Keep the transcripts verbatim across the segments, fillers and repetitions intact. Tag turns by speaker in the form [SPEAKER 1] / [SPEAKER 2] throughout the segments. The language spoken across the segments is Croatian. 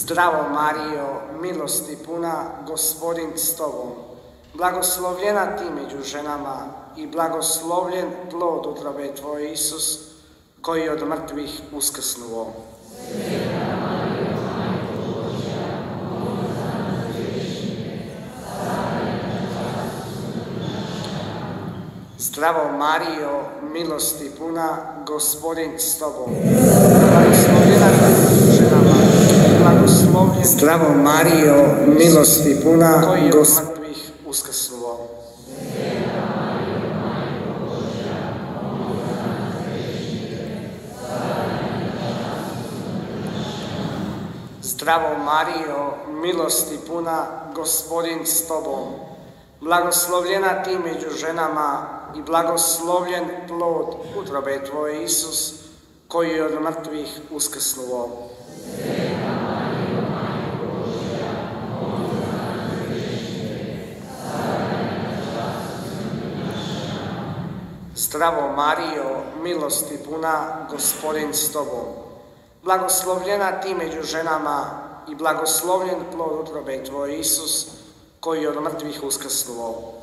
[SPEAKER 1] Zdravo Marijo, milosti puna, Gospodin s tobom. Blagoslovljena ti među ženama i blagoslovljen plod utrobe tvoje, Isus, koji od mrtvih uskrsnuo. Zdravo Marijo, milosti puna, Gospodin s tobom. Blagoslovljena ti među ženama i blagoslovljen. Zdravo Marijo, milosti puna, koji od mrtvih uskrsnuo. Zdravo Marijo, milosti puna, Gospodin s tobom. Blagoslovljena ti među ženama i blagoslovljen plod utrobe tvoje, Isus, koji je od mrtvih uskrsnuo. Zdravo Marijo, milosti puna, Gospodin s tobom. Blagoslovljena ti među ženama i blagoslovljen plod utrobe tvoje, Isus, koji je od mrtvih uskrsnuo.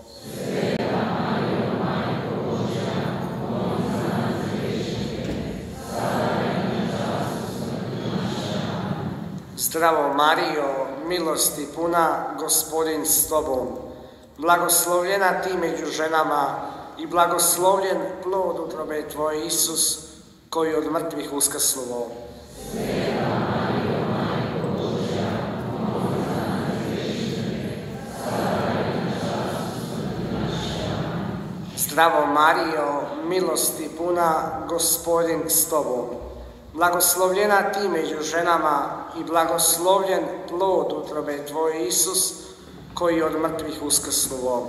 [SPEAKER 1] Zdravo Marijo, milosti puna, Gospodin s tobom. Blagoslovljena ti među ženama i blagoslovljen plod utrobe tvoje, Isus, koji je od mrtvih uskrsnuo. Zdravo Marijo, milosti puna, Gospodin s tobom. Blagoslovljena ti među ženama i blagoslovljen plod utrobe tvoje, Isus, koji je od mrtvih uskrsnuo.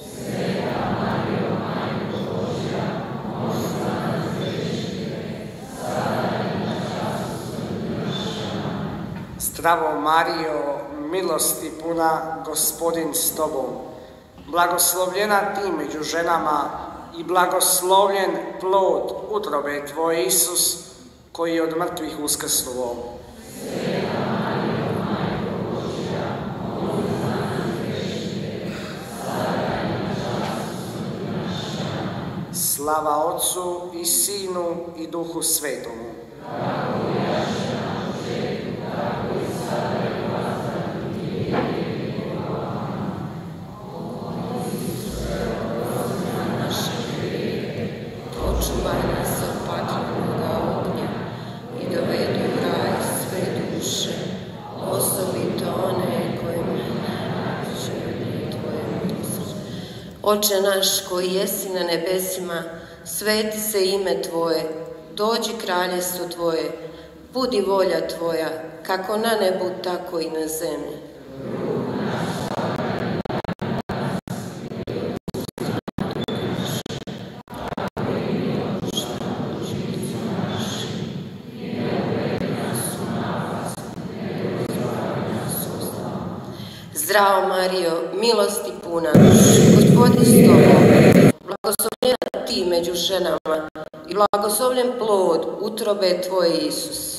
[SPEAKER 1] Zdravo Marijo, milosti puna, Gospodin s tobom. Blagoslovljena ti među ženama i blagoslovljen plod utrobe tvoje, Isus, koji je od mrtvih uskrsnuo. Slava Otcu i Sinu i Duhu Svetomu.
[SPEAKER 2] Oče naš koji jesi na nebesima, sveti se ime Tvoje, dođi kraljestvo Tvoje, budi volja Tvoja, kako na nebu, tako i na zemlji. Zdravo Marijo, milosti puna, Gospodin s tobom, blagoslovljena ti među ženama i blagoslovljen plod utrobe tvoje, Isus.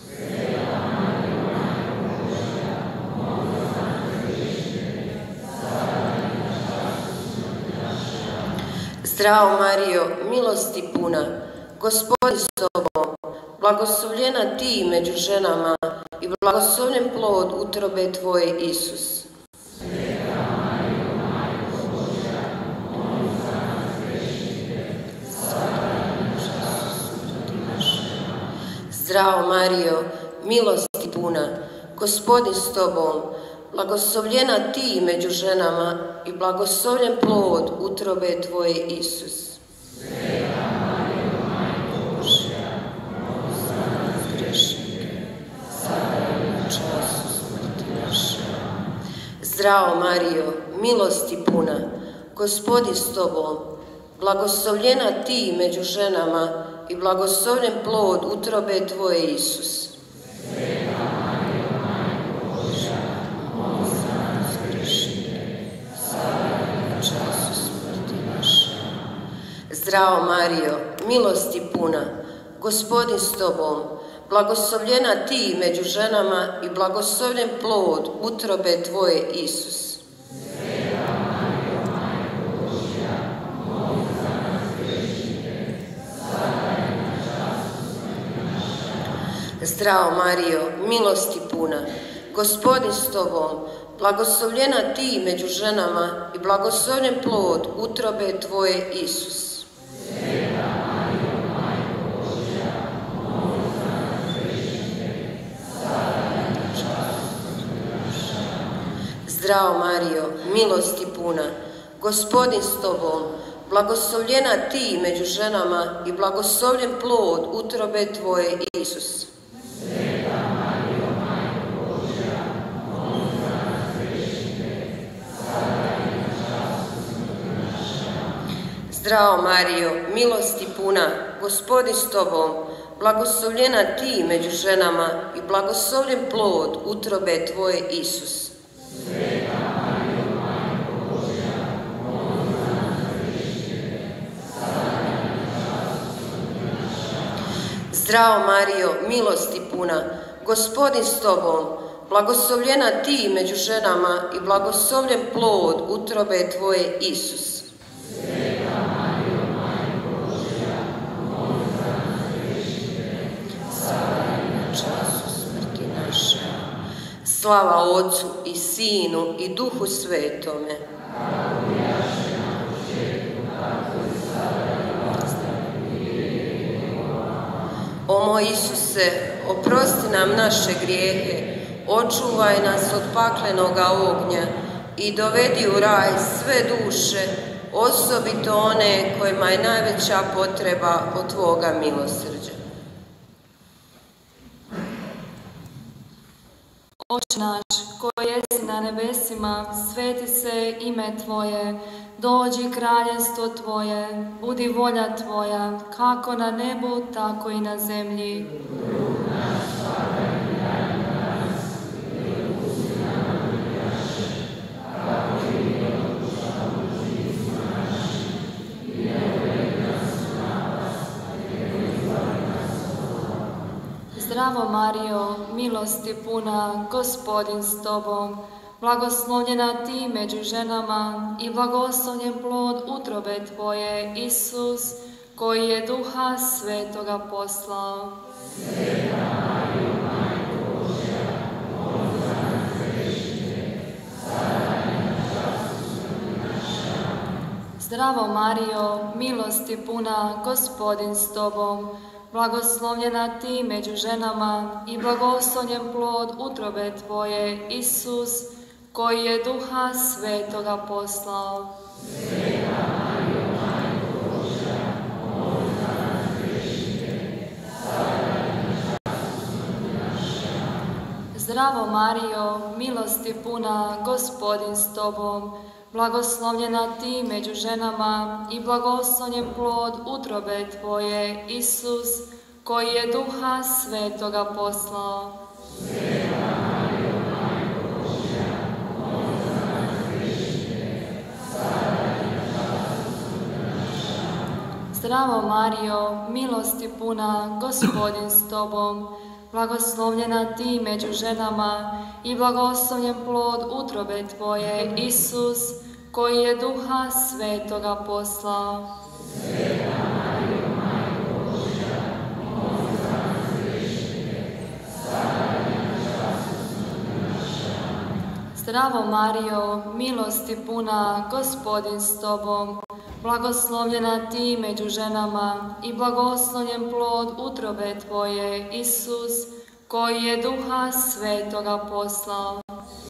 [SPEAKER 2] Zdravo Marijo, milosti puna, Gospodin s tobom, blagoslovljena ti među ženama i blagoslovljen plod utrobe tvoje, Isus. Zdravo Marijo, milosti puna, Gospodin s tobom, blagoslovljena ti među ženama i blagoslovljen plod utrobe tvoje, Isus. Zdravo Marijo, milosti puna, Gospodin s tobom, blagoslovljena ti među ženama i blagoslovljen plod utrobe tvoje, Isus. Zdravo Marijo, milosti puna, Gospodin s tobom, blagoslovljena ti među ženama i blagoslovljen plod utrobe tvoje, Isus. Zdravo Marijo, milosti puna, Gospodin s tobom, blagoslovljena ti među ženama i blagoslovljen plod utrobe tvoje, Isus. Zdravo Marijo, milosti puna, Gospodin s tobom, blagoslovljena ti među ženama i blagoslovljen plod utrobe tvoje, Isus. Zdravo Marijo, milosti puna, Gospodin s tobom, blagoslovljena ti među ženama i blagoslovljen plod utrobe tvoje, Isus. Zdravo Marijo, milosti puna, Gospodin s tobom, blagoslovljena ti među ženama i blagoslovljen plod utrobe tvoje, Isus. Slava Otcu i Sinu i Duhu Svetome. O moj Isuse, oprosti nam naše grijehe, očuvaj nas od paklenoga ognja i dovedi u raj sve duše, osobito one kojima je najveća potreba od Tvoga milosrđa.
[SPEAKER 3] Oče naš, koji jesi na nebesima, sveti se ime Tvoje, dođi kraljestvo Tvoje, budi volja Tvoja, kako na nebu, tako i na zemlji. Zdravo Marijo, milosti puna, Gospodin s tobom, blagoslovljena ti među ženama i blagoslovljen plod utrobe tvoje, Isus, koji je Duha Svetoga poslao. Zdravo Marijo, milosti puna, Gospodin s tobom, blagoslovljena ti među ženama i blagoslovljen plod utrobe tvoje, Isus, koji je Duha Svetoga poslao. Zdravo Marijo, milosti puna, Gospodin s tobom, blagoslovljena ti među ženama i blagoslovljen plod utrobe tvoje, Isus, koji je Duha Svetoga poslao. Zdravo Marijo, milosti puna, Gospodin s tobom, blagoslovljena ti među ženama i blagoslovljen plod utrobe tvoje, Isus, koji je Duha Svetoga poslao. Zdravo Marijo, milosti puna, Gospodin s tobom, blagoslovljena ti među ženama i blagoslovljen plod utrobe tvoje, Isus, koji je Duha Svetoga poslao.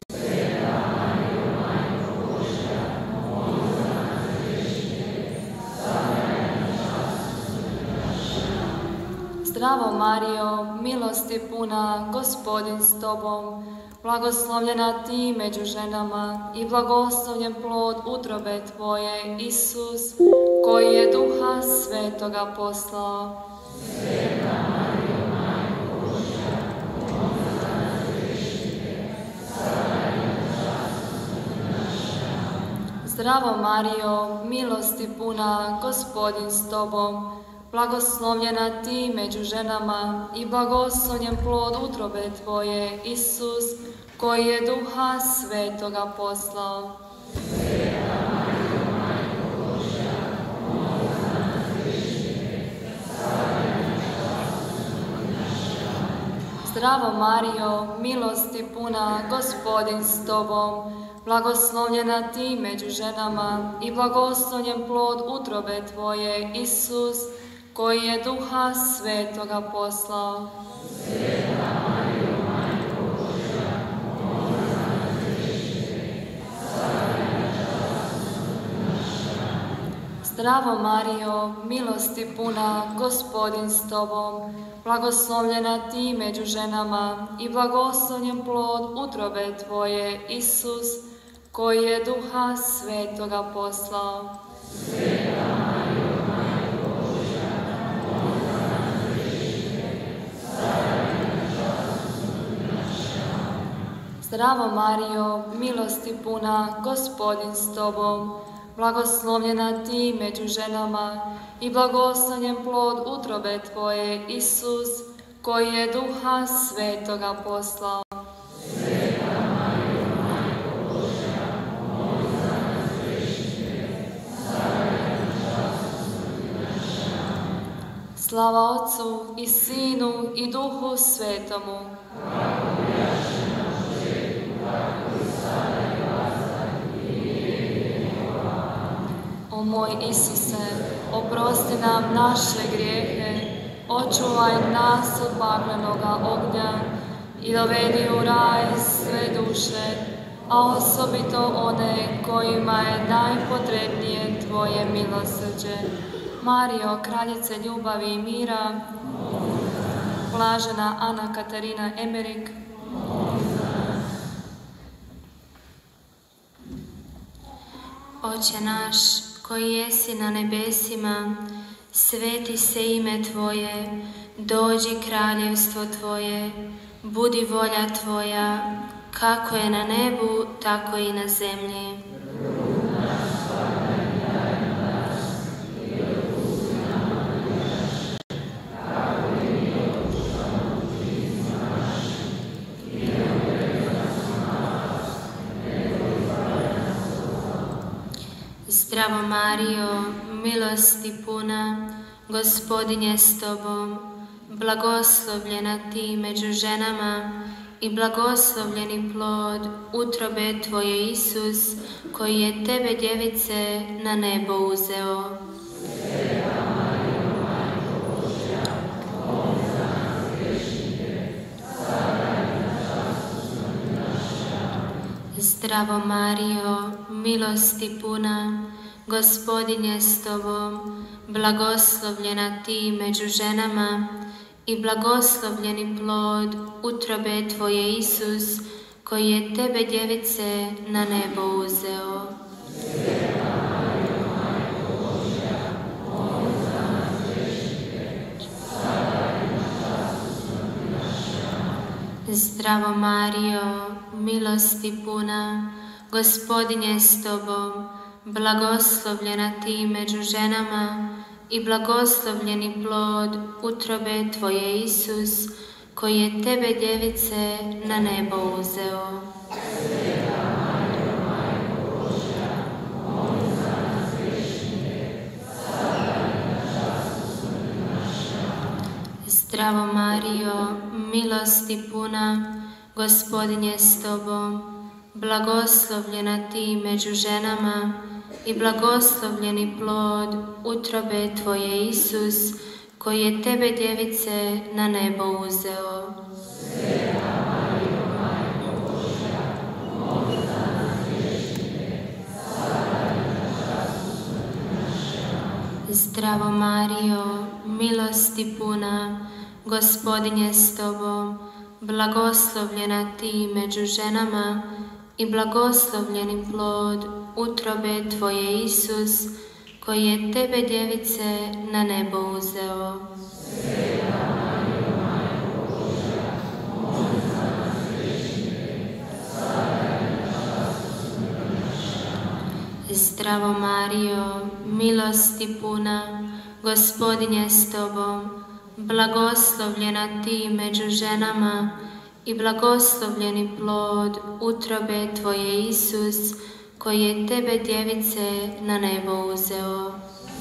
[SPEAKER 3] Zdravo Marijo, milosti puna, Gospodin s tobom, blagoslovljena ti među ženama i blagoslovljen plod utrobe tvoje, Isus, koji je Duha Svetoga poslao. Zdravo Marijo, milosti puna, Gospodin s tobom, blagoslovljena ti među ženama i blagoslovljen plod utrobe tvoje, Isus, koji je Duha Svetoga poslao. Zdravo Marijo, milosti puna, Gospodin s tobom, blagoslovljena ti među ženama i blagoslovljen plod utrobe tvoje, Isus, koji je Duha Svetoga poslao. Zdravo Marijo, milosti puna, Gospodin s tobom, blagoslovljena ti među ženama i blagoslovljen plod utrobe tvoje, Isus, koji je Duha Svetoga poslao. Zdravo Marijo, milosti puna, Gospodin s tobom, blagoslovljena ti među ženama i blagoslovljen plod utrobe tvoje, Isus, koji je Duha Svetoga poslao. Slava Otcu i Sinu i Duhu Svetomu. O moj Isuse, oprosti nam naše grijehe, očuvaj nas od paklenoga ognja i dovedi u raj sve duše, a osobito one kojima je najpotrebnije tvoje milosrđe. Marijo, kraljice ljubavi i mira, blažena Ana Katarina Emerik,
[SPEAKER 4] Oče naš, koji jesi na nebesima, sveti se ime Tvoje, dođi kraljevstvo Tvoje, budi volja Tvoja, kako je na nebu, tako i na zemlji. Zdravo Marijo, milosti puna, Gospodin je s tobom, blagoslovljena ti među ženama i blagoslovljeni plod utrobe tvoje, Isus, koji je tebe, djevice, na nebo uzeo. Zdravo Marijo, milosti puna, Gospodin je s tobom, blagoslovljena ti među ženama i blagoslovljeni plod utrobe tvoje, Isus, koji je tebe, djevice, na nebo uzeo. Zdravo Marijo, milosti puna, Gospodin je s tobom, blagoslovljena ti među ženama i blagoslovljeni plod utrobe tvoje, Isus, koji je tebe, djevice, na nebo uzeo. Zdravo Marijo, milosti puna, Gospodin je s tobom, blagoslovljena ti među ženama i blagoslovljeni plod utrobe tvoje, Isus, koji je tebe, djevice, na nebo uzeo. Zdravo Marijo, milosti puna, Gospodin je s tobom, blagoslovljena ti među ženama i blagoslovljeni plod utrobe tvoje, Isus, koji je tebe, djevice, na nebo uzeo. Zdravo Marijo, milosti puna, Gospodin je s tobom, blagoslovljena ti među ženama i blagoslovljeni plod utrobe tvoje, Isus, koji je tebe, djevice, na nebo uzeo.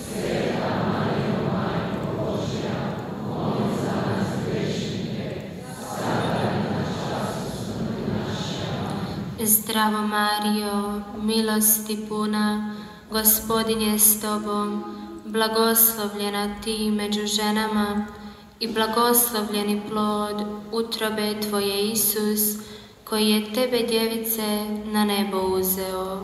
[SPEAKER 4] Zdravo Marijo, milosti puna, Gospodin je s tobom, blagoslovljena ti među ženama i blagoslovljeni plod utrobe tvoje, Isus, koji je tebe, djevice, na nebo uzeo.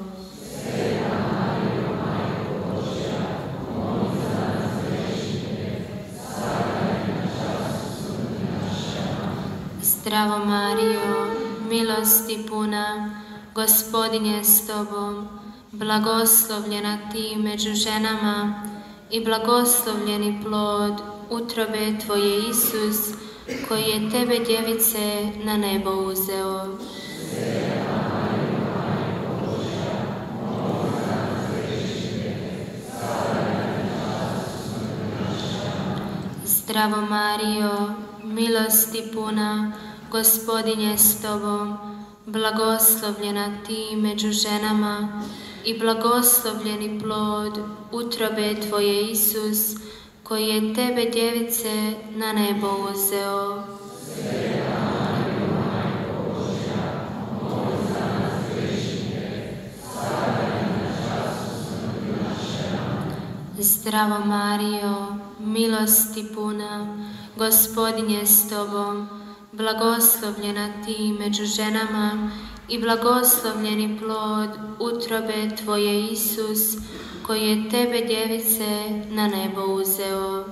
[SPEAKER 4] Zdravo Marijo, milosti puna, Gospodin je s tobom, blagoslovljena ti među ženama i blagoslovljeni plod utrobe tvoje, Isus, koji je tebe, djevice, na nebo uzeo. Zdravo Marijo, milosti puna, Gospodin je s tobom, blagoslovljena ti među ženama i blagoslovljeni plod utrobe tvoje, Isus, koji je tebe, djevice, na nebo uzeo. Zdravo Marijo, milosti puna, Gospodin je s tobom, blagoslovljena ti među ženama i blagoslovljeni plod utrobe tvoje, Isus, koji je tebe, djevice, na nebo uzeo.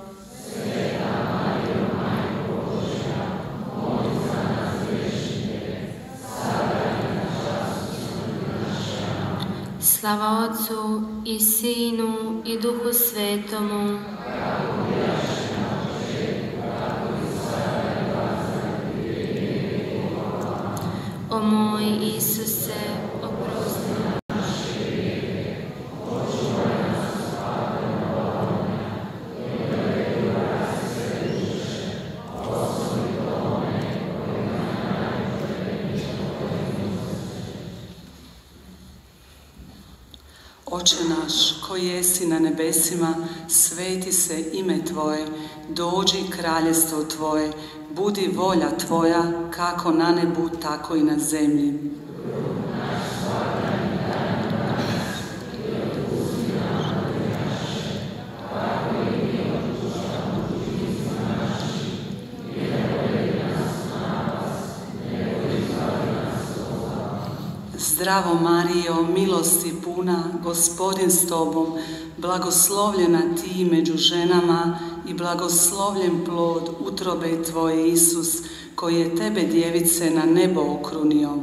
[SPEAKER 4] Slava Otcu i Sinu i Duhu Svetomu. O moj Isuse, oprosti nam naše grijehe, očuvaj nas patnje ognja, i dovedi u raj sve duše, osobito one kojima je najpotrebnija tvoja milost.
[SPEAKER 5] Oče naš, koji jesi na nebesima, sveti se ime Tvoje, dođi kraljestvo Tvoje, budi volja Tvoja, kako na nebu, tako i na zemlji. Zdravo Marijo, milosti puna, Gospodin s tobom, blagoslovljena ti među ženama i blagoslovljen plod utrobe tvoje, Isus, koji je tebe, djevice, na nebo okrunio.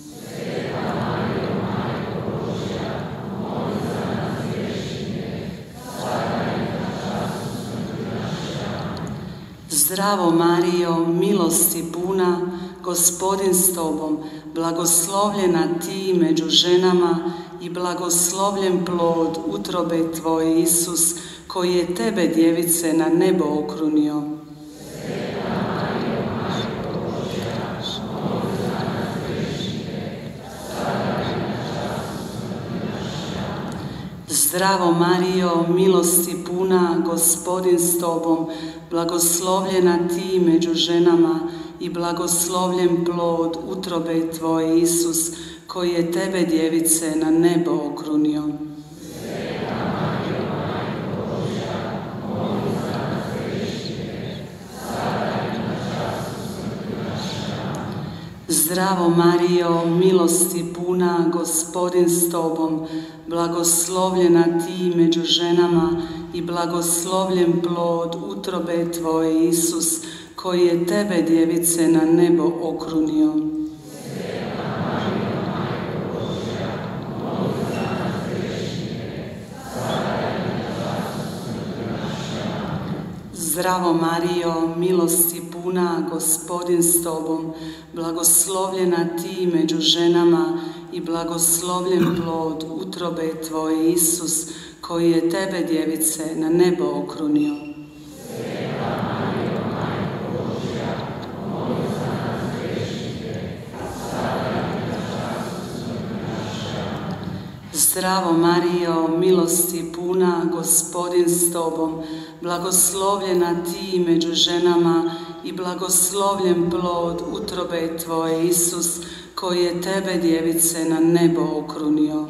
[SPEAKER 5] Zdravo Marijo, milosti puna, Gospodin s tobom, blagoslovljena ti među ženama i blagoslovljen plod utrobe tvoje, Isus, koji je tebe, djevice, na nebo okrunio. Zdravo Marijo, milosti puna, Gospodin s tobom, blagoslovljena ti među ženama i blagoslovljen plod utrobe tvoje, Isus, koji je tebe, djevice, na nebo okrunio. Zdravo Marijo, milosti puna, Gospodin s tobom, blagoslovljena ti među ženama i blagoslovljen plod utrobe tvoje, Isus, koji je tebe, djevice, na nebo okrunio. Zdravo Marijo, milosti puna, Gospodin s tobom, blagoslovljena ti među ženama i blagoslovljen plod utrobe tvoje, Isus, koji je tebe, djevice, na nebo okrunio. Zdravo Marijo, milosti puna, Gospodin s tobom, blagoslovljena ti među ženama i blagoslovljen plod utrobe tvoje, Isus, koji je tebe, djevice, na nebo okrunio.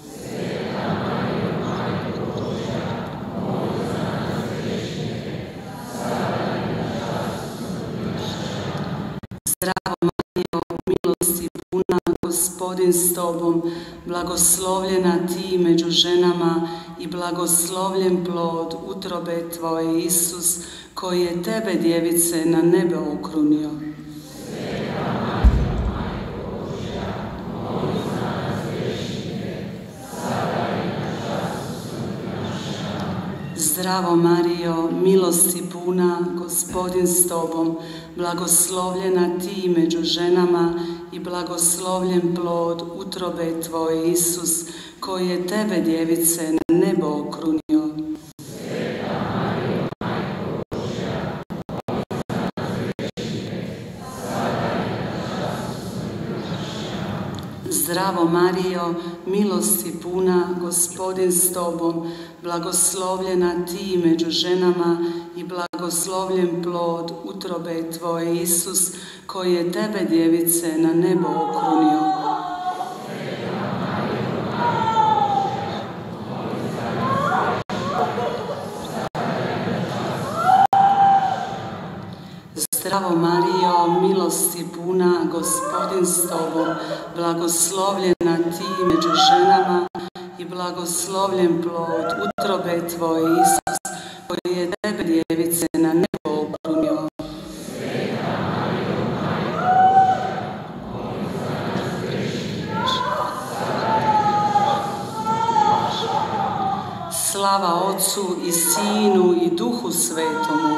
[SPEAKER 5] Zdravo Marijo, milosti puna, Gospodin s tobom, blagoslovljena ti među ženama i blagoslovljen plod utrobe tvoje, Isus, koji je tebe, djevice, na nebo okrunio. Zdravo Marijo, milosti puna, Gospodin s tobom, blagoslovljena ti među ženama i blagoslovljen plod utrobe tvoje, Isus, koji je tebe, djevice, na nebo okrunio. Zdravo Marijo, milosti puna, Gospodin s tobom, blagoslovljena ti među ženama i blagoslovljen plod utrobe tvoje, Isus, koji je tebe, djevice, na nebo okrunio. Zdravo Marijo, milosti puna, Gospodin s tobom, blagoslovljena ti među ženama i blagoslovljen plod utrobe tvoje, Isus, koji je tebe, djevice, na nebo okrunio. Slava Otcu i Sinu i Duhu Svetomu.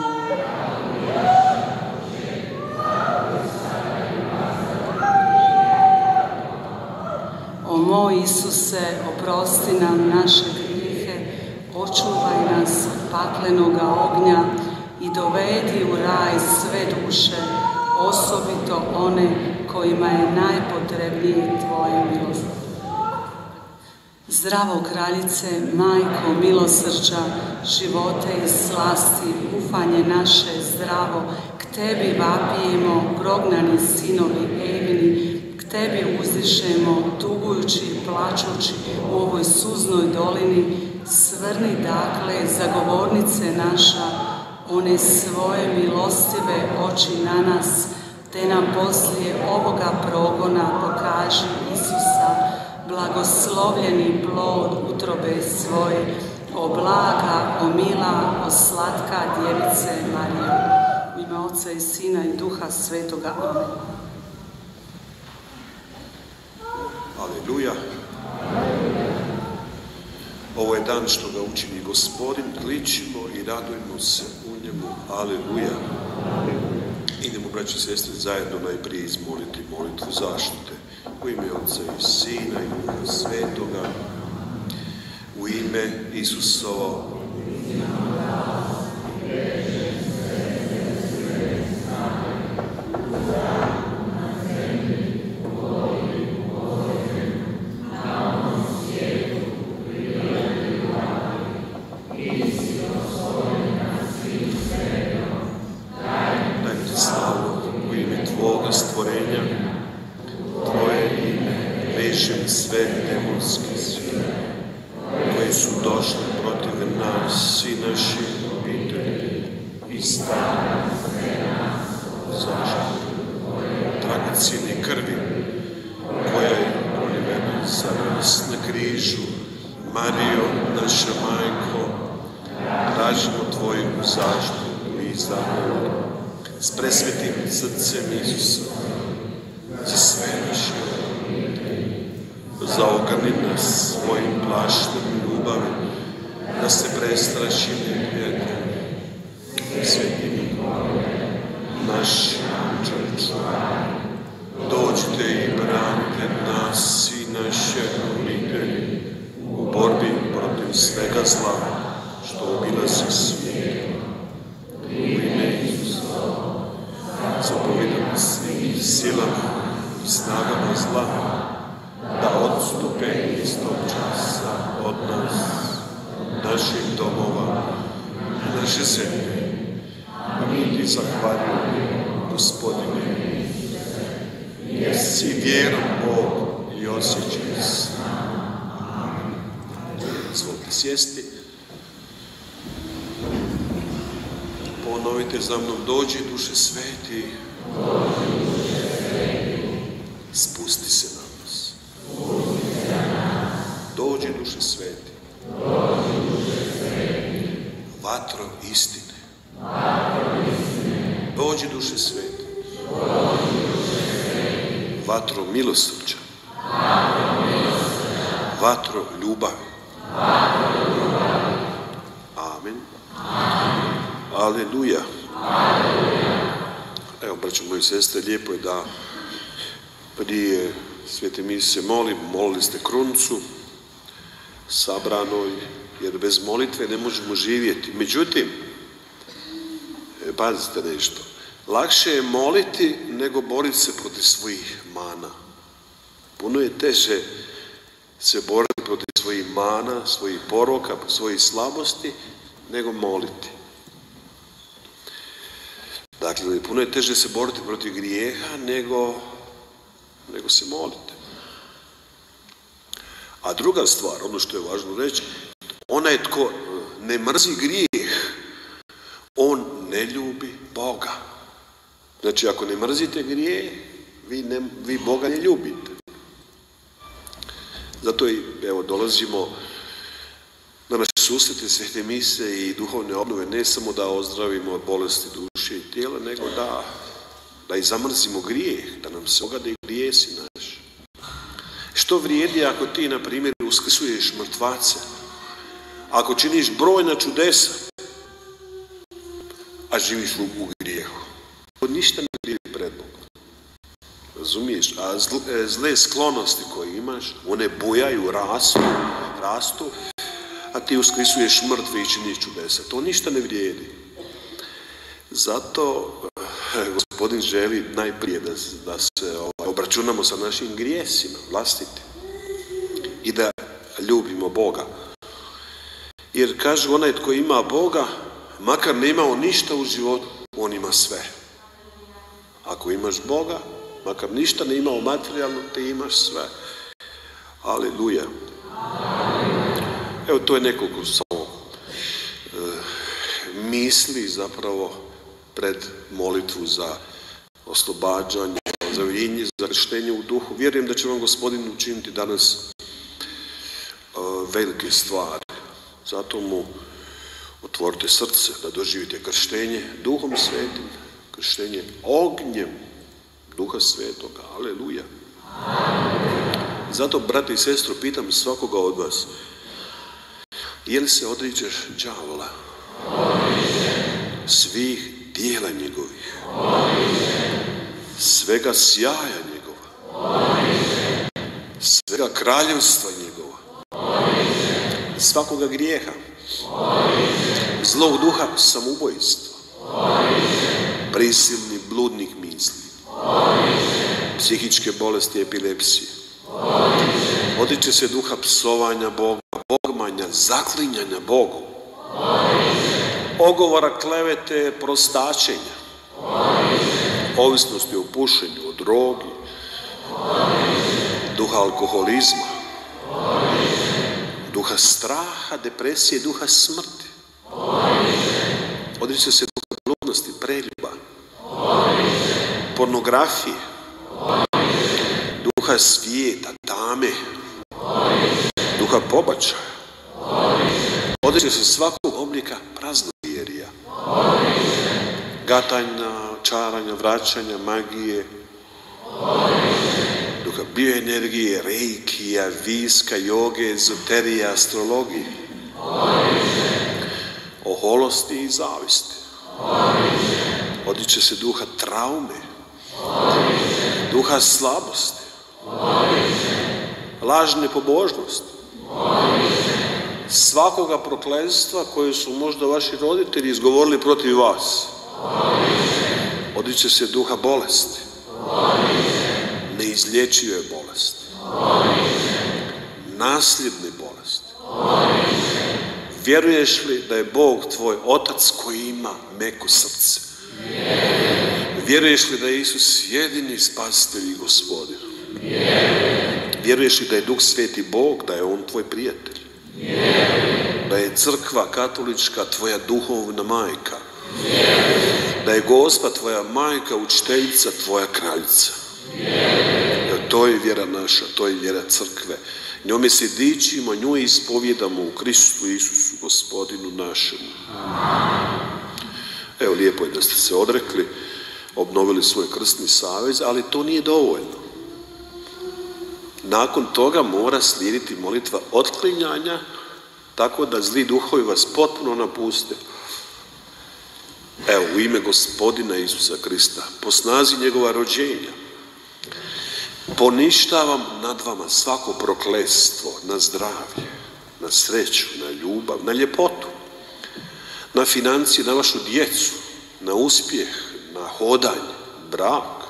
[SPEAKER 5] O moj Isuse, oprosti nam naše grijehe, očuvaj nas od paklenoga ognja i dovedi u raj sve duše, osobito one kojima je najpotrebnije tvoje milost. Zdravo Kraljice, Majko milosrđa, živote i slasti, ufanje naše zdravo, k tebi vapijemo, prognani sinovi Evini, k tebi uzdišemo, tugujući i plačući u ovoj suznoj dolini. Svrni dakle, zagovornice naša, one svoje milostive oči na nas, te nam poslije ovoga progona pokaži Isusa, blagoslovljeni plod utrobe svoje, o blaga, o mila, o slatka djevice Marija. U ime Oca i Sina i Duha Svetoga. Amen.
[SPEAKER 6] Aleluja. Ovo je dan što ga učini Gospodin, kličimo i radujmo se u njemu. Aleluja. Idemo, braći i sestre, zajedno najprije izmoliti molitvu zaštite. U ime Otca i Sina i Duha Svetoga, u ime Isusovo. Sve demonske sile koje su došle protiv nas i naših obitelji i stana zaštitu dragocjene krvi koja je prolivena za nas na križu. Marijo, naša majko, tražimo tvoju zaštitu i zaštitu s presvetim srcem Isusa za sve naše, zaogrni nas svojim plaštem ljubavi, da se prestraši neprijatelj. Sveti naš anđel čuvaj, dođite i branite nas i naše obitelji u borbi protiv svega zla. silama i snagama zla, da odstupe iz tog časa od nas, naših domova i naše zemlje. A mi ti zahvaljujemo, Gospodine, jer si vjeran Bog i osjećaj s nama. Izvolite sjesti. Ponovite za mnom, dođi duše sveti, spusti se na nas. Dođi duše sveti, vatro istine. Dođi duše sveti, vatro milosrđa, vatro ljubavi. Amen. Aleluja. Evo, braćo moji sestre, lijepo je da prije svete mise molim, molili ste kruncu sabranoj, jer bez molitve ne možemo živjeti. Međutim, pazite nešto, lakše je moliti nego boriti se protiv svojih mana. Puno je teže se boriti protiv svojih mana, svojih poroka, svojih slabosti, nego moliti. Dakle, puno je teže se boriti protiv grijeha nego, nego se moliti. A druga stvar, ono što je važno reći, onaj tko ne mrzi grijeh, on ne ljubi Boga. Znači, ako ne mrzite grijeh, vi, ne, vi Boga ne ljubite. Zato i, evo, dolazimo na naše susrete, svete mise i duhovne obnove, ne samo da ozdravimo od bolesti duše i tijela, nego da, da i zamrzimo grijeh, da nam se ogade grijesi naši. Što vrijedi ako ti, na primjer, uskrsuješ mrtvace, ako činiš brojna čudesa, a živiš u grijehu? To ništa ne vrijedi pred Bogom. Razumiješ? A zle, zle sklonosti koje imaš, one bujaju, rastu, rastu, a ti uskrisuješ mrtve i činiš čudesa. To ništa ne vrijedi. Zato Gospodin želi najprije da, da se ovaj, obračunamo sa našim grijesima vlastiti i da ljubimo Boga. Jer kažu, onaj tko ima Boga, makar ne imao ništa u životu, on ima sve. Ako imaš Boga, makar ništa ne imao materijalno, ti imaš sve. Aleluja. Evo, to je nekoliko samo e, misli zapravo pred molitvu za oslobađanje, za uvjerenje, za krštenje u duhu. Vjerujem da će vam Gospodin učiniti danas e, velike stvari. Zato mu otvorite srce da doživite krštenje Duhom Svetim, krštenje ognjem Duha Svetoga. Aleluja. Zato, brate i sestro, pitam svakoga od vas, je li se odričeš đavola? Svih dijela njegovih, svega sjaja njegova, svega kraljevstva njegova, svakoga grijeha, zlog duha samoubojstva, prisilni bludnih misli, psihičke bolesti, epilepsije. Odriče se duha psovanja Boga, bogmanja, zaklinjanja Bogu, ogovora, klevete, prostačenja, ovisnosti o pušenju, o drogi, duha alkoholizma, duha straha, depresije, duha smrti. Odriče se duha bludnosti, preljuba, pornografije, duha svijeta, tame, duha pobačaja. Odriče se svakog oblika praznovjerja, gatanja, čaranja, vraćanja, magije, duha bioenergije, reikija, viska, joge, ezoterije, astrologije, oholosti i zavisti. Odriče se duha traume, duha slabosti, lažne pobožnosti, svakoga prokletstva koje su možda vaši roditelji izgovorili protiv vas. Odriče se duha bolesti, neizlječive bolesti, nasljedne bolesti. Vjeruješ li da je Bog tvoj otac koji ima meko srce? Vjeruješ li da je Isus jedini spasitelj i gospodin? Vjeruješ li da je Duh Sveti Bog, da je On tvoj prijatelj? Da je crkva katolička tvoja duhovna majka? Da je Gospa tvoja majka, učiteljica, tvoja kraljica? To je vjera naša, to je vjera crkve. Njome se dičimo, nju ispovjedamo u Kristu Isusu, gospodinu našemu. Evo, lijepo je da ste se odrekli, obnovili svoj krstni savez, ali to nije dovoljno. Nakon toga mora slijediti molitva otklanjanja, tako da zli duhovi vas potpuno napuste. Evo, u ime gospodina Isusa Krista, po snazi njegova rođenja, poništavam nad vama svako prokletstvo na zdravlje, na sreću, na ljubav, na ljepotu, na financije, na vašu djecu, na uspjeh, na hodanje, brak.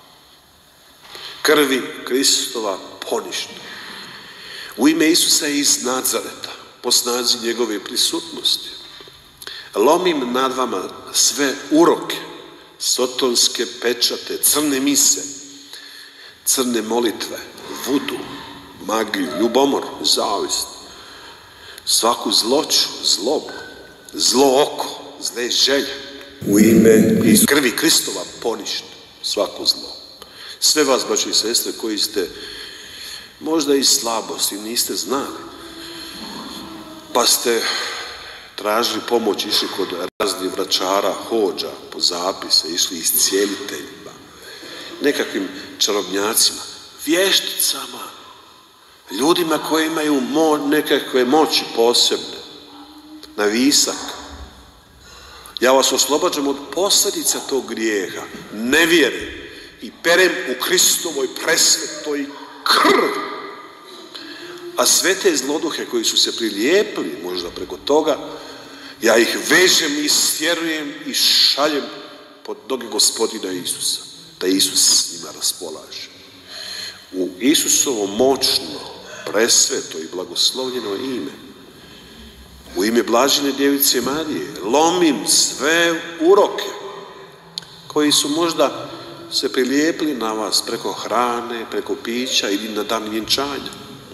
[SPEAKER 6] Krvi Kristova poništa. U ime Isusa iz Nazareta, po snazi njegove prisutnosti, lomim nad vama sve uroke, sotonske pečate, crne mise, crne molitve, vudu, magiju, ljubomor, zavist, svaku zloću, zlobu, zlo oko, zle želje. U ime krvi Kristova poništa svako zlo. Sve vas, braći i sestre, koji ste možda iz slabosti niste znali, pa ste tražili pomoć, išli kod raznih vračara, hođa, po zapise, išli iscijeliteljima, nekakvim čarobnjacima, vješticama, ljudima koji imaju mo, nekakve moći posebne, na visak. Ja vas oslobađam od posljedica tog grijeha, nevjere, i perem u Kristovoj presvetoj krvi. A sve te zloduhe koji su se prilijepili možda preko toga, ja ih vežem i stjerujem i šaljem pod noge gospodina Isusa, da Isus s njima raspolaže. U Isusovo moćno, presveto i blagoslovljeno ime, u ime blažene djevice Marije, lomim sve uroke koji su možda se prilijepili na vas preko hrane, preko pića ili na dan vjenčanja.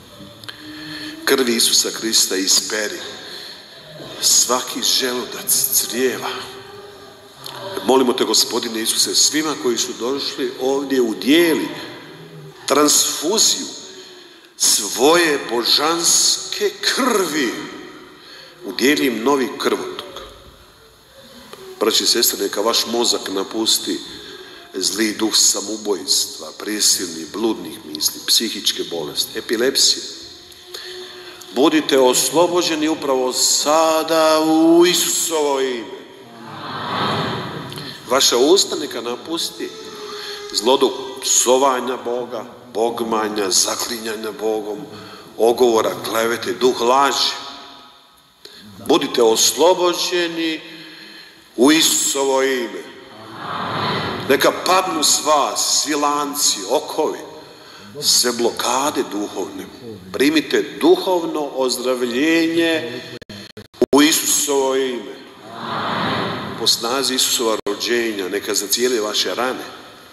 [SPEAKER 6] Krvi Isusa Krista isperi svaki želudac crijeva. Molimo te, gospodine Isuse, svima koji su došli ovdje udijeli transfuziju svoje božanske krvi. Udijeli im novi krvotok. Braći i sestre, neka vaš mozak napusti zli duh samoubojstva, prisilnih, bludnih misli, psihičke bolesti, epilepsije. Budite oslobođeni upravo sada u Isusovo ime. Vaša usta neka napusti zloduh psovanja Boga, bogmanja, zaklinjanja Bogom, ogovora, klevete, duh laži. Budite oslobođeni u Isusovo ime. Neka padnu s vas svi lanci, okovi, sve blokade duhovne. Primite duhovno ozdravljenje u Isusovo ime. Po snazi Isusova rođenja neka zacijeli vaše rane.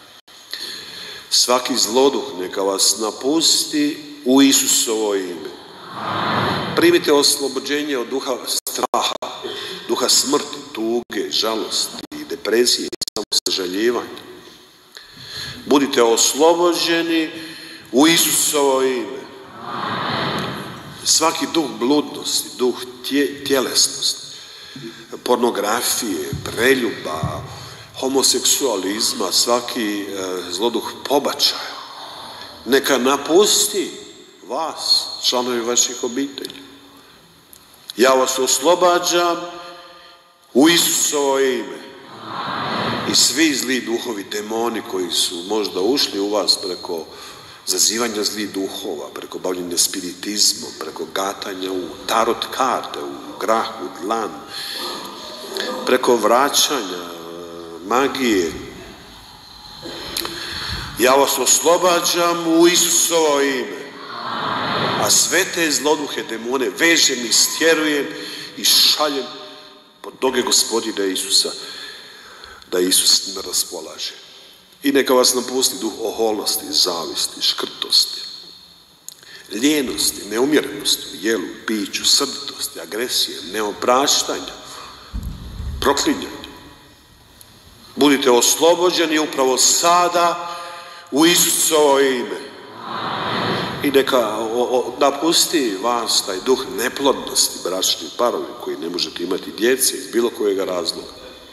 [SPEAKER 6] Svaki zloduh neka vas napusti u Isusovo ime. Primite oslobođenje od duha straha, duha smrti, tuge, žalosti, depresije, samosažaljivanja. Budite oslobođeni u Isusovo ime. Svaki duh bludnosti, duh tje, tjelesnosti, pornografije, preljuba, homoseksualizma, svaki e, zloduh pobačaja, neka napusti vas, članovi vaših obitelji. Ja vas oslobađam u Isusovo ime. I svi zli duhovi, demoni koji su možda ušli u vas preko zazivanja zlih duhova, preko bavljenja spiritizmom, preko gatanja u tarot karte, u grah, u dlan, preko vraćanja, magije, Ja vas oslobađam u Isusovo ime. A sve te zloduhe, demone, vežem i stjerujem i šaljem pod noge Gospodina Isusa, da Isus s njima raspolaže. I neka vas napusti duh oholnosti, zavisti, škrtosti, lijenosti, neumjerenosti, jelu, piću, srditosti, agresije, neopraštanja, proklinjanja. Budite oslobođeni upravo sada u Isusovo ime. I neka o, o, napusti vas taj duh neplodnosti, bračni parovi koji ne možete imati djece iz bilo kojega razloga.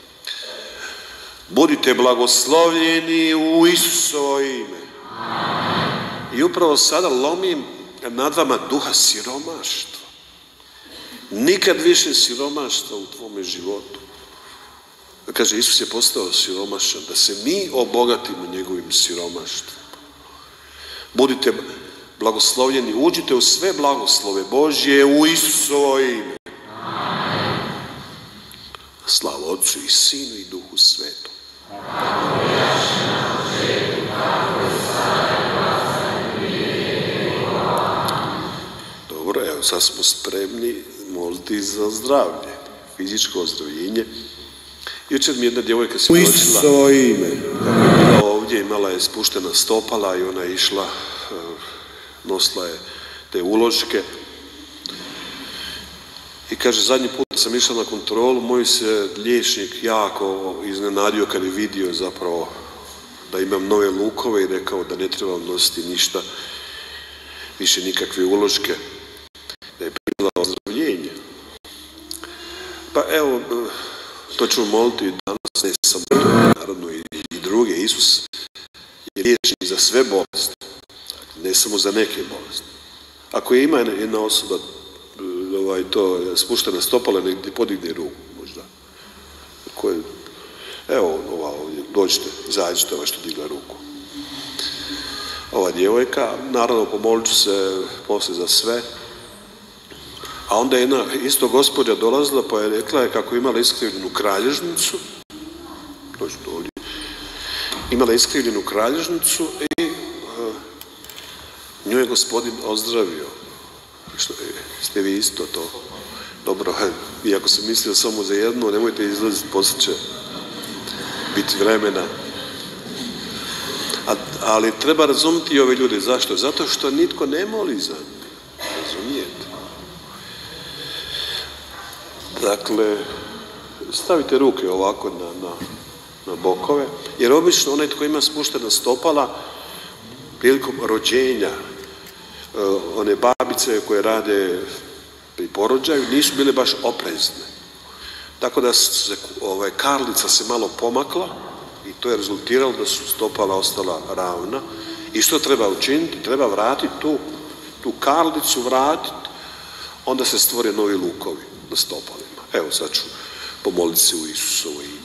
[SPEAKER 6] Budite blagoslovljeni u Isusovo ime. I upravo sada lomim nad vama duha siromaštva. Nikad više siromaštva u tvome životu. Kaže, Isus je postao siromašan, da se mi obogatimo njegovim siromaštvom. Budite blagoslovljeni, uđite u sve blagoslove Božje u Isusovo ime. Slava Otcu i Sinu i Duhu Svetom. Dobro, evo sad smo spremni moliti za zdravlje, fizičko ozdravljenje. Jučer mi jedna djevojka se svjedočila, ime. Kako je bila ovdje, imala je spuštena stopala i ona je išla, nosila je te uloške. I kaže, zadnji put sam išla na kontrolu, moj se liječnik jako iznenadio kad je vidio zapravo da imam nove lukove i rekao da ne trebam nositi ništa, više nikakve uloške, da je primila ozdravljenje. Pa evo, to ćemo moliti danas, ne samo to, naravno i, i druge. Isus je liječnik za sve bolesti, ne samo za neke bolesti. Ako ima jedna osoba ovaj, to spuštena stopala, negdje podigne ruku možda. Koje, evo, ova ovdje, dođite, zajedite ova što digla ruku. Ova djevojka, naravno pomolit ću se poslije za sve. A onda je jedna isto gospođa dolazila pa je rekla je kako imala iskrivljenu kralježnicu, dođite ovdje, imala iskrivljenu kralježnicu i uh, nju je Gospodin ozdravio. Što, ste vi isto to? Dobro, iako sam mislio samo za jedno, nemojte izlaziti, poslije će biti vremena. A, ali treba razumjeti ove ljude. Zašto? Zato što nitko ne moli za njih. Razumijete? Dakle, stavite ruke ovako na, na, na bokove, jer obično onaj tko ima spuštena stopala prilikom rođenja, one babice koje rade pri porođaju nisu bile baš oprezne. Tako da se ovaj, karlica se malo pomakla i to je rezultiralo da su stopala ostala ravna. I što treba učiniti? Treba vratiti tu, tu karlicu, vratiti, onda se stvore novi lukovi na stopalima. Evo sad ću pomoliti se u Isusovo ime.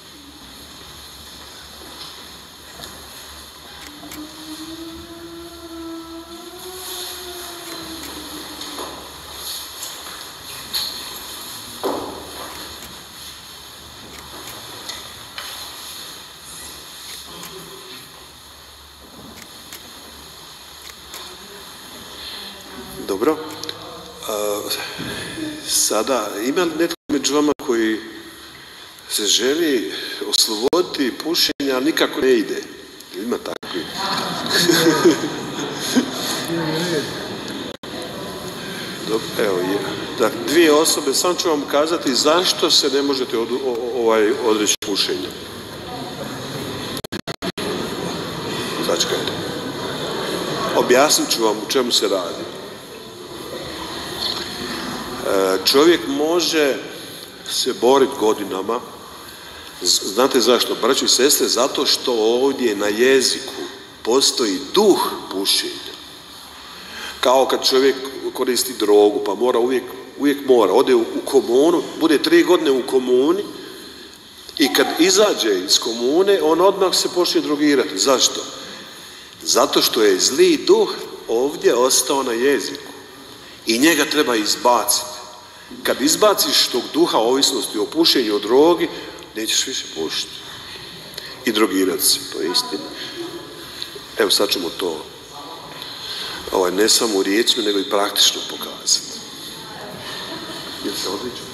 [SPEAKER 6] Dobro. A, sada, ima li netko među vama koji se želi osloboditi pušenja, ali nikako ne ide? Ima takvi. Dobro, evo je. Dakle, dvije osobe, sam ću vam kazati zašto se ne možete od, o, ovaj, odreći pušenja. Začekajte. Objasnit ću vam u čemu se radi. Čovjek može se boriti godinama, znate zašto? Braćo i sestre, zato što ovdje na jeziku postoji duh pušenja. Kao kad čovjek koristi drogu, pa mora uvijek, uvijek mora, ode u, u komunu, bude tri godine u komuni i kad izađe iz komune, on odmah se počne drogirati. Zašto? Zato što je zli duh ovdje ostao na jeziku i njega treba izbaciti. Kad izbaciš tog duha ovisnosti o pušenju, o drogi, nećeš više pušiti i drogirati se, to je istina. Evo sad ćemo to ovaj, ne samo u riječima, nego i praktično pokazati. Jel se odlično?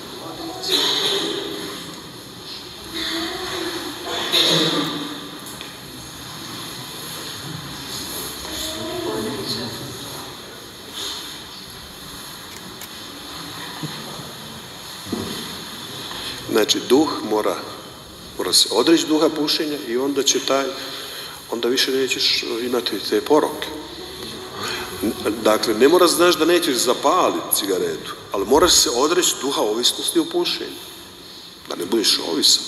[SPEAKER 6] Znači, duh mora, mora se odreći duha pušenja i onda će taj, onda više nećeš imati te poroke. Dakle, ne mora znaš da nećeš zapaliti cigaretu, ali moraš se odreći duha ovisnosti u pušenju. Da ne budeš ovisan.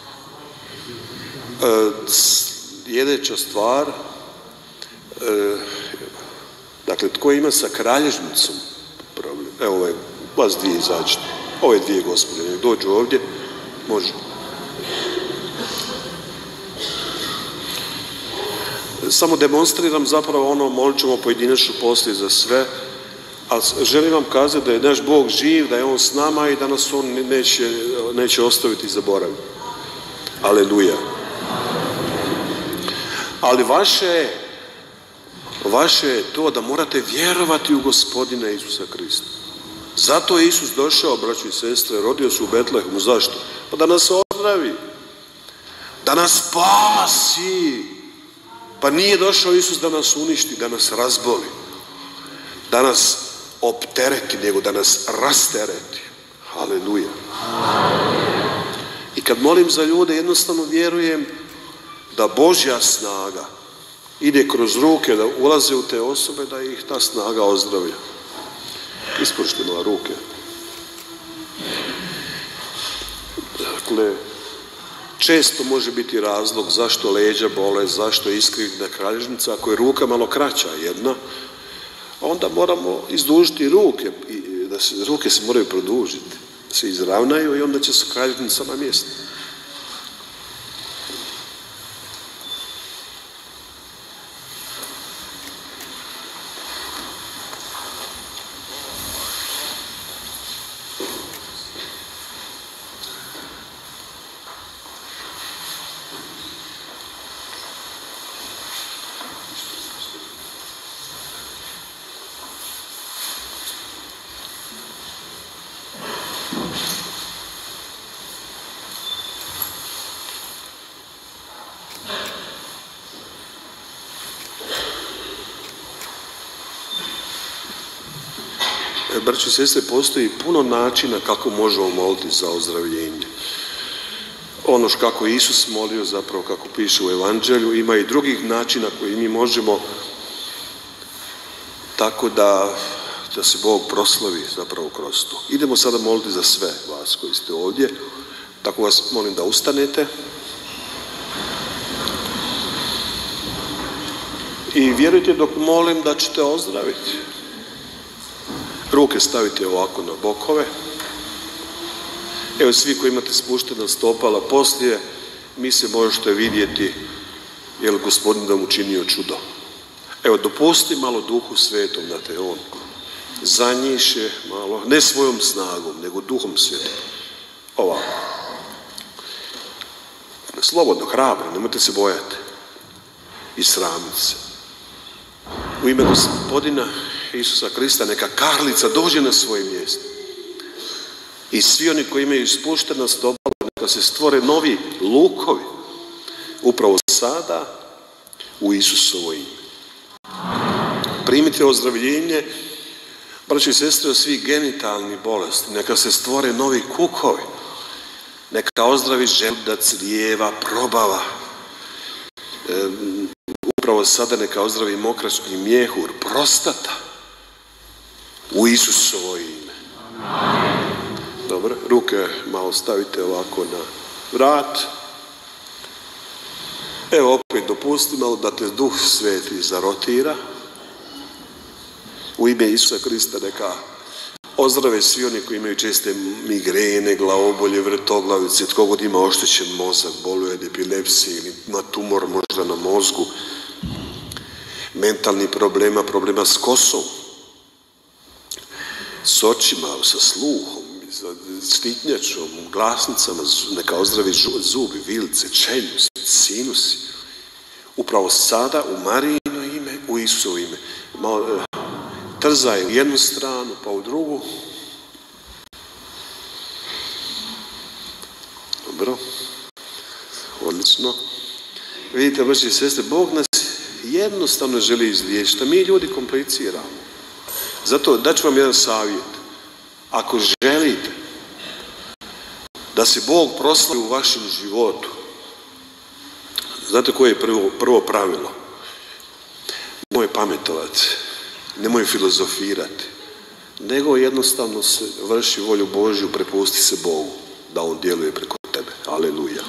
[SPEAKER 6] E, sljedeća stvar, e, dakle, tko ima sa kralježnicom problem? Evo, ovaj, vas dvije izađite. Ove dvije gospodine, nek dođu ovdje, može. Samo demonstriram zapravo ono, molit ćemo pojedinačno poslije za sve, ali želim vam kazati da je naš Bog živ, da je On s nama i da nas On neće, neće ostaviti i zaboraviti. Aleluja. Ali vaše, vaše je to da morate vjerovati u Gospodina Isusa Krista. Zato je Isus došao, braćo i sestre, rodio se u Betlehemu. Zašto? Pa da nas ozdravi, da nas spasi. Pa nije došao Isus da nas uništi, da nas razboli, da nas optereti, nego da nas rastereti. Haleluja. I kad molim za ljude, jednostavno vjerujem da Božja snaga ide kroz ruke, da ulaze u te osobe, da ih ta snaga ozdravlja. Ispružite malo ruke. Dakle, često može biti razlog zašto leđa bole, zašto je iskrivljena kralježnica. Ako je ruka malo kraća jedna, onda moramo izdužiti ruke. I da se, ruke se moraju produžiti, da se izravnaju i onda će se kralježnica na mjestu. Braći i sestre, postoji puno načina kako možemo moliti za ozdravljenje. Ono što kako Isus molio, zapravo kako piše u Evanđelju, ima i drugih načina koji mi možemo tako da, da se Bog proslavi zapravo kroz to. Idemo sada moliti za sve vas koji ste ovdje. Tako vas molim da ustanete. I vjerujte dok molim da ćete ozdraviti. Ruke stavite ovako na bokove. Evo svi koji imate spuštena stopala, poslije mi se možete vidjeti je li Gospodin vam učinio čudo. Evo dopusti malo Duhu Svetom da te On zanjiše malo, ne svojom snagom, nego Duhom Svetom. Ovako. Slobodno, hrabro, nemojte se bojati i sramiti se. U ime Gospodina Isusa Krista neka karlica dođe na svoje mjesto. I svi oni koji imaju spuštena stopala, neka se stvore novi lukovi. Upravo sada u Isusovo ime. Primite ozdravljenje, braći i sestre, od svih genitalnih bolesti. Neka se stvore novi kukovi. Neka ozdravi želudac, crijeva, probava. E, upravo sada neka ozdravi mokraćni mjehur, prostata. U Isusovo ime. Dobro, ruke malo stavite ovako na vrat. Evo opet dopusti malo da te Duh Sveti zarotira. U ime Isusa Krista neka ozdrave svi oni koji imaju česte migrene, glavobolje, vrtoglavice, tko god ima oštećen mozak, boluje od epilepsije ili ima tumor možda na mozgu, mentalni problema, problema s kosom, s očima, sa sluhom, štitnjačom, glasnicama, neka ozdravi zubi, vilice, čeljust, sinusi. Upravo sada u Marijino ime, u Isusovo ime. Malo, trzaj u jednu stranu, pa u drugu. Dobro. Odlično. Vidite, braći i sestre, Bog nas jednostavno želi izliječiti, a mi ljudi kompliciramo. Zato daću vam jedan savjet. Ako želite da se Bog proslavi u vašem životu, znate koje je prvo, prvo pravilo? Nemoj pametovati, nemoj filozofirati, nego jednostavno se vrši volju Božju, prepusti se Bogu, da On djeluje preko tebe. Aleluja.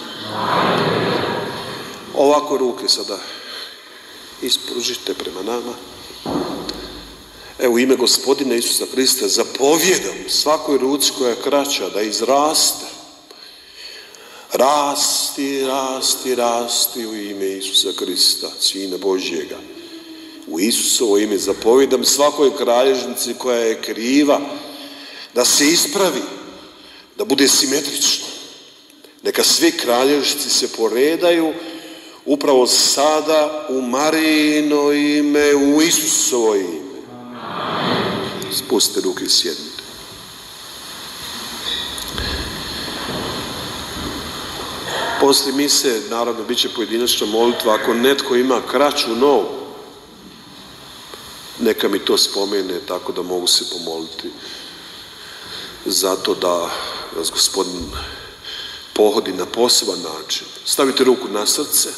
[SPEAKER 6] Ovako ruke sada ispružite prema nama. Evo, u ime Gospodina Isusa Krista zapovjedam svakoj ruci koja je kraća da izraste. Rasti, rasti, rasti u ime Isusa Krista, Sina Božjega. U Isusovo ime zapovjedam svakoj kralježnici koja je kriva da se ispravi, da bude simetrična. Neka svi kralježnici se poredaju upravo sada u Marijino ime, u Isusovo ime. Spustite ruke i sjednite. Poslije mise, naravno, bit će pojedinačna molitva. Ako netko ima kraću nogu, neka mi to spomene tako da mogu se pomoliti. Zato da vas Gospodin pohodi na poseban način. Stavite ruku na srce.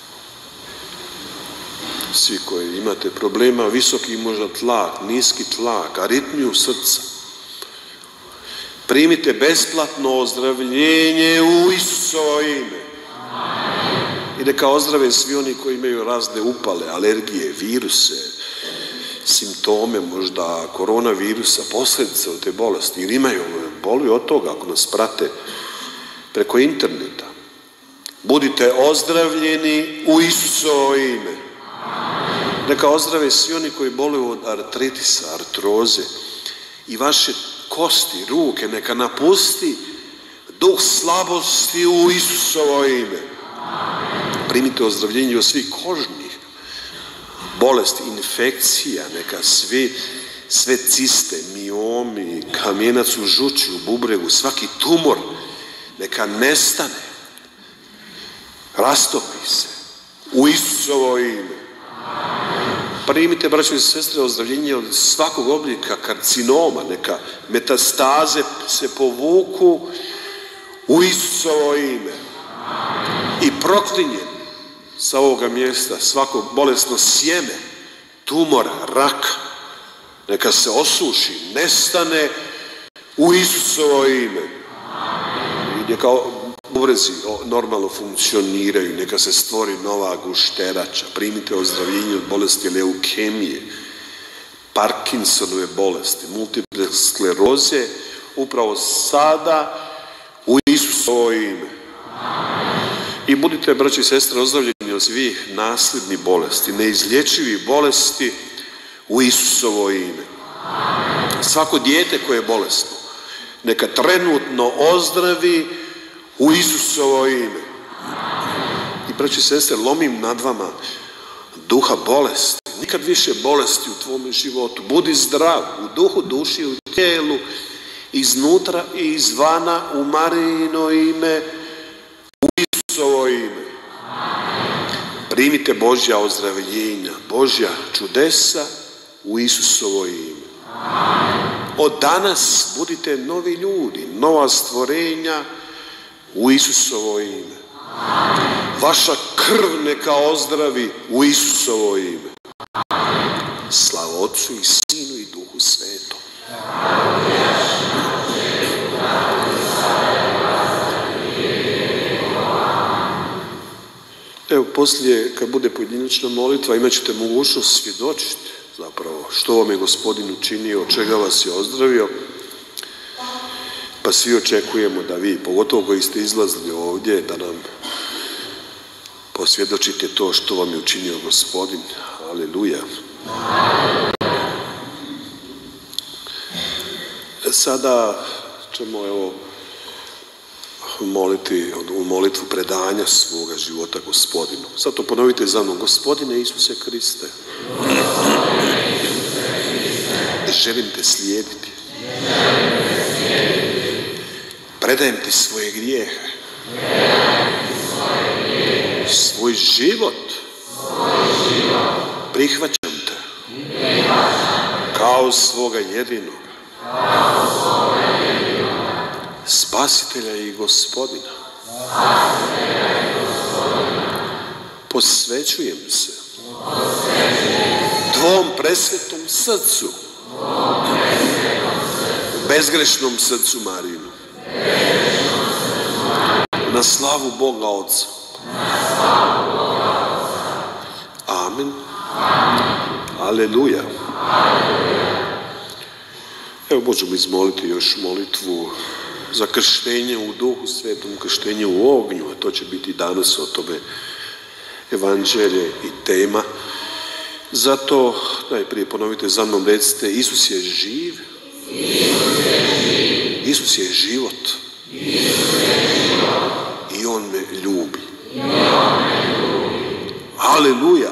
[SPEAKER 6] Svi koji imate problema, visoki možda tlak, niski tlak, aritmiju srca. Primite besplatno ozdravljenje u Isusovo ime. I neka ozdrave svi oni koji imaju razne upale, alergije, viruse, simptome možda koronavirusa, posljedice od te bolesti. Ili imaju boli od toga ako nas prate preko interneta. Budite ozdravljeni u Isusovo ime. Neka ozdrave svi oni koji boluju od artritisa, artroze i vaše kosti, ruke, neka napusti duh slabosti u Isusovo ime. Primite ozdravljenje od svih kožnih bolesti, infekcija, neka svi, sve ciste, miomi, kamjenac u žuči, u bubregu, svaki tumor, neka nestane, rastopi se u Isusovo ime. Primite, braćo i sestre, ozdravljenje od svakog oblika karcinoma, neka metastaze se povuku u Isusovo ime. I proklinjem sa ovoga mjesta svako bolesno sjeme, tumora, raka, neka se osuši, nestane u Isusovo ime. I neka bubrezi normalno funkcioniraju, neka se stvori nova gušterača. Primite ozdravljenje od bolesti leukemije, Parkinsonove bolesti, multiple skleroze, upravo sada u Isusovo ime. I budite, braći i sestre, ozdravljeni od svih nasljednih bolesti, neizlječivih bolesti u Isusovo ime. Svako dijete koje je bolesno, neka trenutno ozdravi u Isusovo ime. I, braći i sestre, lomim nad vama duha bolesti. Nikad više bolesti u tvome životu. Budi zdrav u duhu, duši i u tijelu, iznutra i izvana u Marijino ime, u Isusovo ime. Primite Božja ozdravljenja, Božja čudesa u Isusovo ime. Od danas budite novi ljudi, nova stvorenja u Isusovo ime. Vaša krv neka ozdravi u Isusovo ime. Slava Otcu i Sinu i Duhu Svetom. Evo, poslije, kad bude pojedinačna molitva, imat ćete mogućnost svjedočiti zapravo što vam je Gospodin učinio, od čega vas je ozdravio. Pa svi očekujemo da vi, pogotovo koji ste izlazili ovdje, da nam posvjedočite to što vam je učinio Gospodin. Aleluja. Sada ćemo, evo, moliti u molitvu predanja svoga života Gospodinu. Zato ponovite za mnom: Gospodine Isuse Kriste, želim te slijediti. Predajem ti svoje grijehe, svoj život. Prihvaćam te kao svoga jedinog Spasitelja i Gospodina. Posvećujem se Tvom presvetom srcu, bezgrešnom srcu Marinu, na slavu Boga Oca. Amen. Aleluja. Evo, možemo izmoliti još molitvu za krštenje u Duhu Svetom, krštenje u ognju, a to će biti danas o tome evanđelje i tema. Zato najprije ponovite za mnom, recite: Isus je živ. Isus je život. I On me ljubi. Aleluja.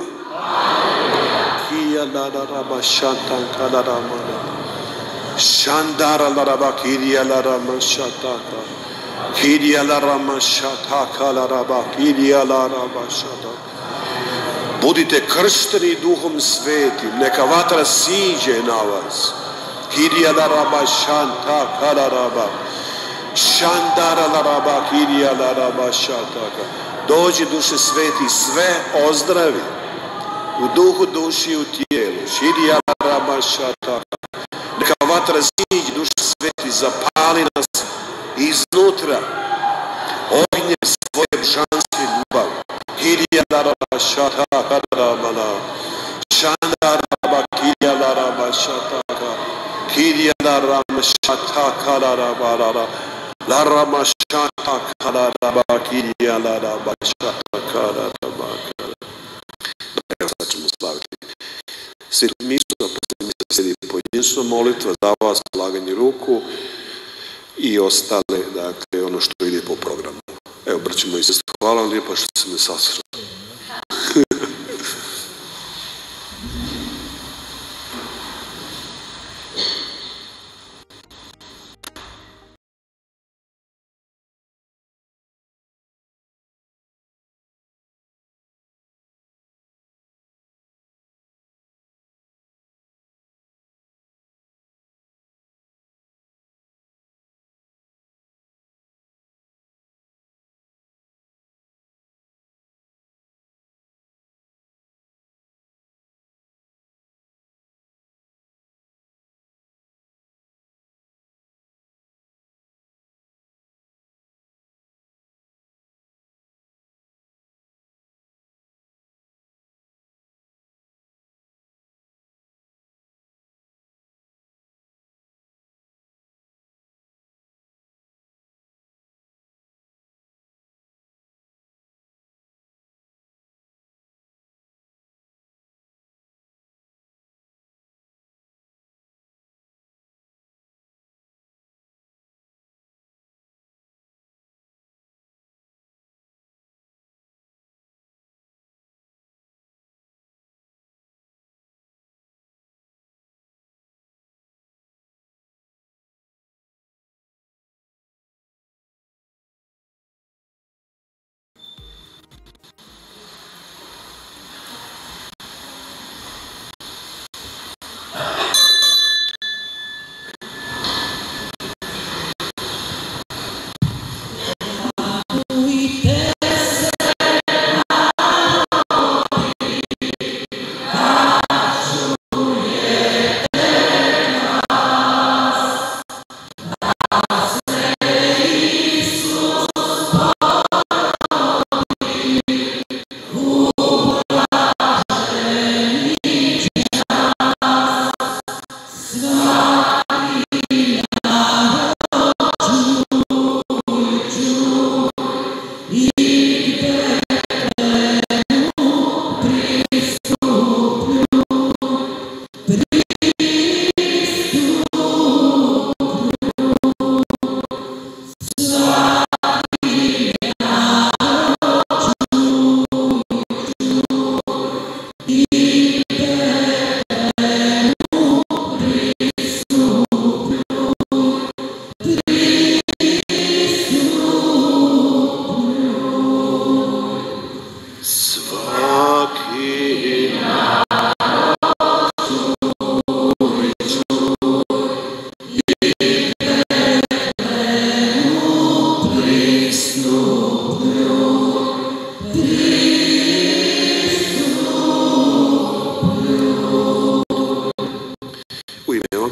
[SPEAKER 6] Kija la la raba shantan kada rama Shandara la raba kirija la rama shataka kirija la rama shataka la raba kirija la raba shataka. Budite kršteni Duhom Svetim, neka vatra siđe na vas. Kirija la raba shantaka la raba Shandara la raba kirija la raba shataka. Dođi, Duše Sveti, sve ozdravi u duhu, duši i u tijelu. Širija la raba shataka. Neka vatra siđe, Duše Sveti, zapali nas iznutra ognjem svoje božanske ljubavi. Kirija la raba shataka la raba Shandara raba kirija la raba shataka kirija la raba shataka la raba la raba shataka la raba kirija la raba shataka la raba. Evo sad ćemo slaviti Svetu misu, a poslije misa slijedi pojedinačna molitva za vas, laganje ruku i ostale, dakle, ono što ide po programu. Evo, braćimo i sestre, hvala vam lijepa što ste me saslušali.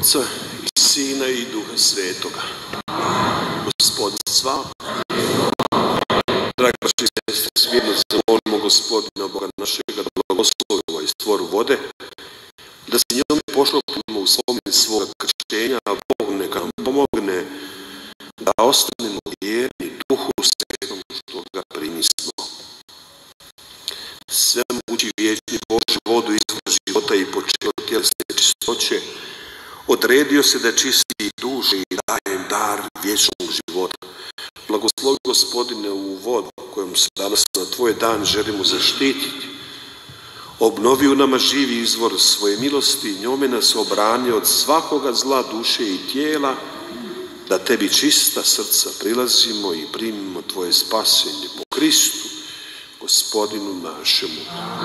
[SPEAKER 6] Otca i Sina i Duha Svetoga. Gospod s vama. Dragi braći i sestre, smjerno zamolimo Gospodina Boga našega da blagoslovi ovaj stvor vode, da se njome pošopimo u spomen svoga krštenja, a Bog neka nam pomogne da ostanemo vjerni Duhu Svetom što ga primismo. Sve mogući vječni Bože, vodu izvor života i počeo tjelesne čistoće, odredio se da čisti duše i daje dar vječnog života. Blagoslovi Gospodine u vodu kojom se danas na Tvoj dan želimo zaštititi. Obnovi u nama živi izvor svoje milosti, njome nas obrani od svakoga zla duše i tijela, da Tebi čista srca prilazimo i primimo Tvoje spasenje po Kristu, Gospodinu našemu.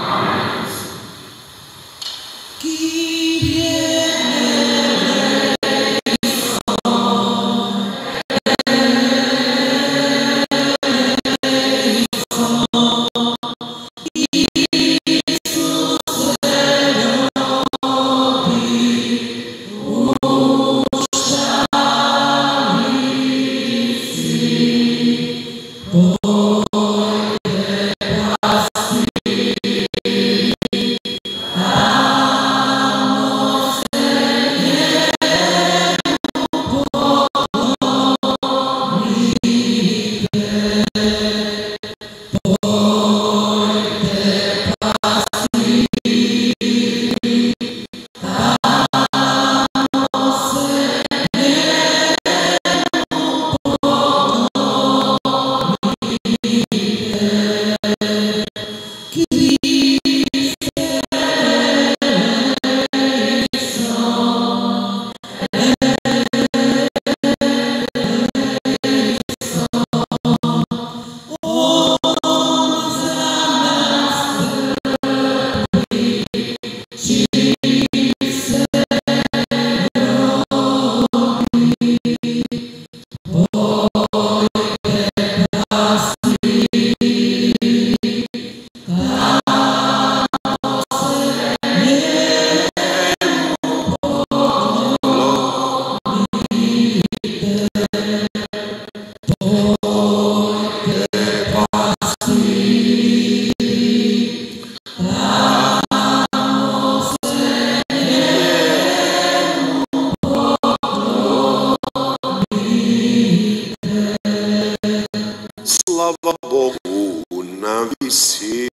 [SPEAKER 6] Slava Bogu na visini.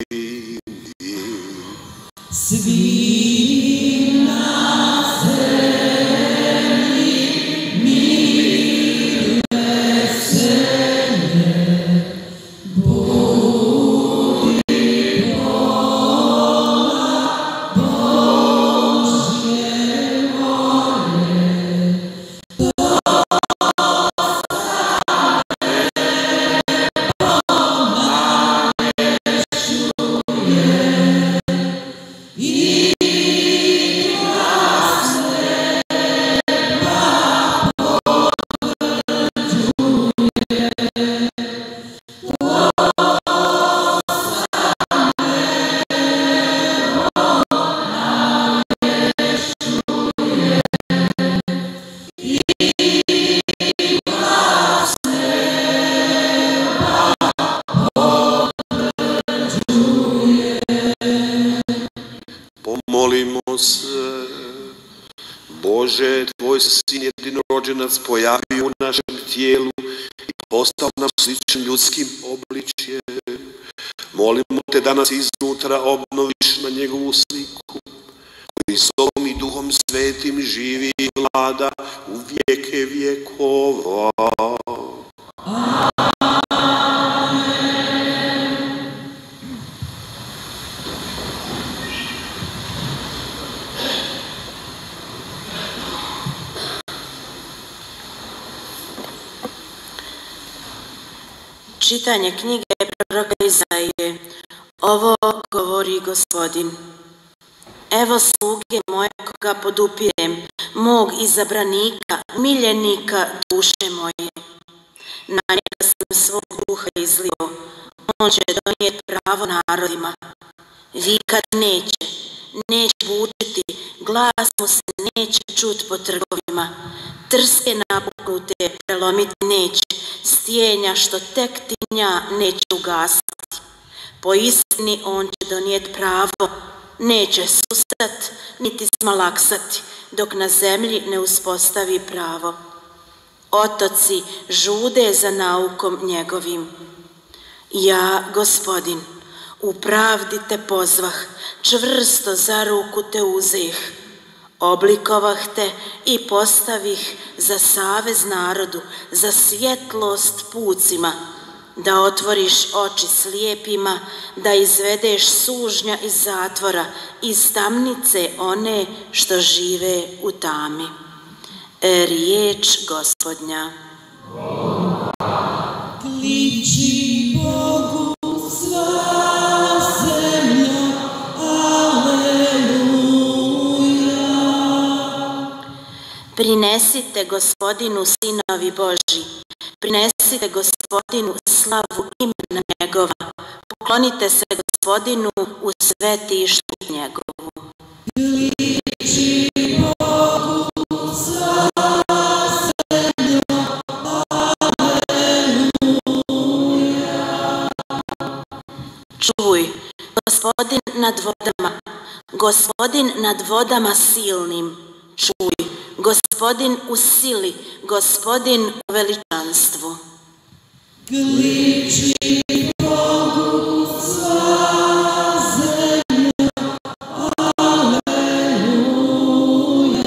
[SPEAKER 7] Svi na zemlji mir veselje, budi vola Božje volje.
[SPEAKER 6] Molimo se. Bože, Tvoj Sin jedinorođenac pojavio u našem tijelu i postao nam sličan ljudskim obličjem. Molimo Te da nas iznutra obnoviš na njegovu sliku, koji sobom i Duhom Svetim živi i vlada u vijeke vjekova.
[SPEAKER 8] Čitanje knjige proroka Izaije. Ovo govori Gospodin. Evo sluge moje koga podupirem, mog izabranika, miljenika duše moje. Na njega sam svog duha izlio, on će donijeti pravo narodima. Vikat neće, neće bučiti, glas mu se neće čut po trgovima, trske napuknute prelomiti neće, stijenja što tek tinja neće ugasiti. Po istini on će donijeti pravo, neće sustat niti smalaksati, dok na zemlji ne uspostavi pravo. Otoci žude za naukom njegovim. Ja, Gospodin, u pravdi te pozvah, čvrsto za ruku te uzeh. Oblikovah te i postavih za savez narodu, za svjetlost pucima, da otvoriš oči slijepima, da izvedeš sužnja iz zatvora, iz tamnice one što žive u tami. Riječ Gospodnja.
[SPEAKER 7] Kliči Bogu sva zemlja, aleluja.
[SPEAKER 8] Prinesite Gospodinu sinovi Božji, prinesite Gospodinu slavu imena njegova, poklonite se Gospodinu u svetištu njegovu.
[SPEAKER 7] Kliči Bogu sva zemlja, aleluja.
[SPEAKER 8] Čuj, Gospodin nad vodama, Gospodin nad vodama silnim. Čuj, Gospodin u sili, Gospodin u veličanstvu.
[SPEAKER 7] Kliči Bogu sva zemlja, aleluja.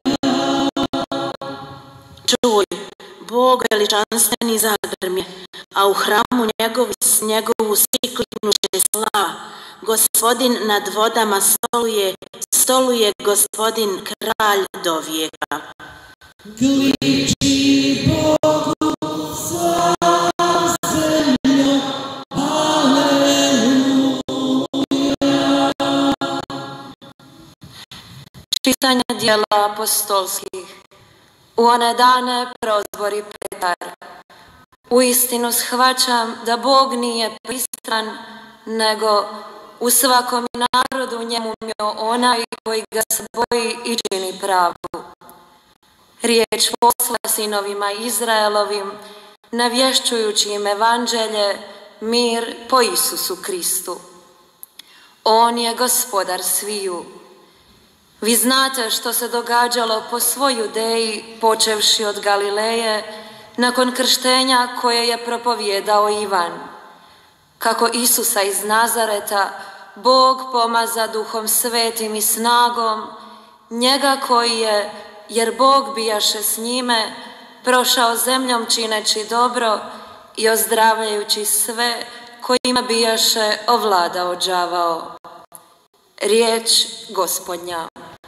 [SPEAKER 8] Čuj, Bog veličanstveni zagrmje, a u hramu njegovu, njegovu svi kliknuše slava. Gospodin nad vodama stoluje, stoluje Gospodin kralj do vijeka.
[SPEAKER 7] Kliči Bogu sva zemlja, aleluja.
[SPEAKER 3] Čitanje djela apostolskih. U one dane prozbori Petar. Uistinu shvaćam da Bog nije pristran, nego u svakom narodu njemu mio onaj koji ga se boji i čini pravdu. Riječ posla sinovima Izraelovim, navješćujući im evanđelje, mir po Isusu Kristu. On je gospodar sviju. Vi znate što se događalo po svoj Judeji, počevši od Galileje, nakon krštenja koje je propovijedao Ivan. Kako Isusa iz Nazareta Bog pomaza Duhom Svetim i snagom, njega koji je, jer Bog bijaše s njime, prošao zemljom čineći dobro i ozdravljajući sve kojima bijaše ovladao đavao. Riječ Gospodnja.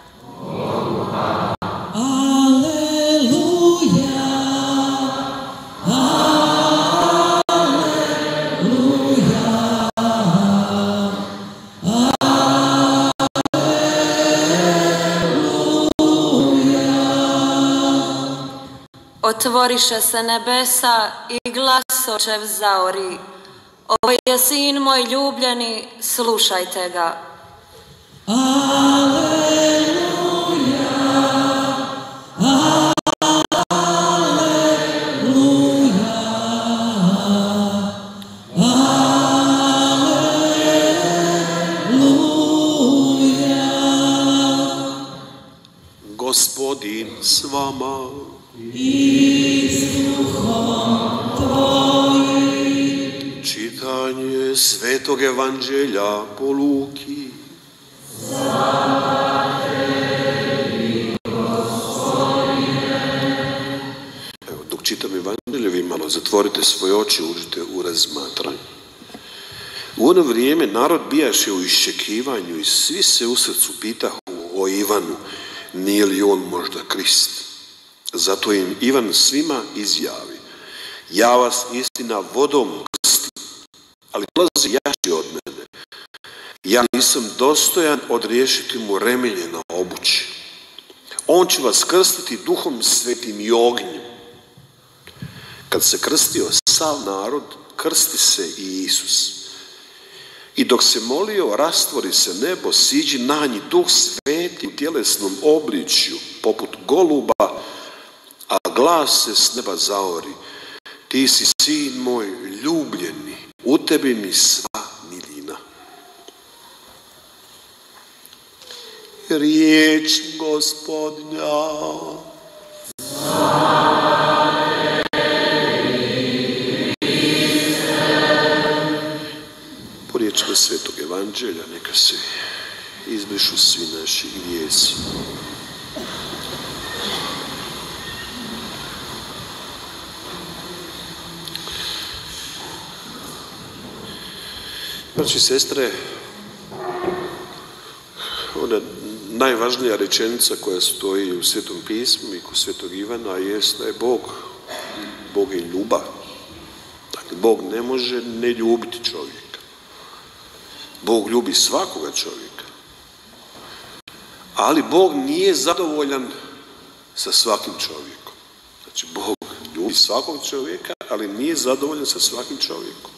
[SPEAKER 3] Otvoriše se nebesa i glas očev zaori. Ovo je sin moj ljubljeni, slušajte ga.
[SPEAKER 7] Aleluja, aleluja, aleluja.
[SPEAKER 6] Gospodin s vama.
[SPEAKER 7] I s duhom tvojim.
[SPEAKER 6] Čitanje Svetog Evanđelja po Luki.
[SPEAKER 7] Slava tebi, Gospodine.
[SPEAKER 6] Evo, dok čitam Evanđelje, vi malo zatvorite svoje oči, uđite u razmatranje. U ono vrijeme narod bijaše u iščekivanju i svi se u srcu pitahu o Ivanu, nije li on možda Krist. Zato im Ivan svima izjavi: ja vas istina vodom krstim, ali dolazi jači od mene. Ja nisam dostojan odriješiti mu remenje na obući. On će vas krstiti Duhom Svetim i ognjem. Kad se krstio sav narod, krsti se i Isus. I dok se molio, rastvori se nebo, siđi na njih Duh Sveti u tjelesnom obličju, poput goluba, a glas se s neba zaori. Ti si sin moj ljubljeni, u tebi mi sva miljina. Riječ Gospodnja. Po riječima Svetog Evanđelja neka se izbrišu svi naši grijesi. Braći i sestre, ona najvažnija rečenica koja stoji u Svetom pismu i kod Svetog Ivana jest da je Bog, Bog je ljubav. Dakle, Bog ne može ne ljubiti čovjeka. Bog ljubi svakoga čovjeka. Ali Bog nije zadovoljan sa svakim čovjekom. Znači, Bog ljubi svakog čovjeka, ali nije zadovoljan sa svakim čovjekom.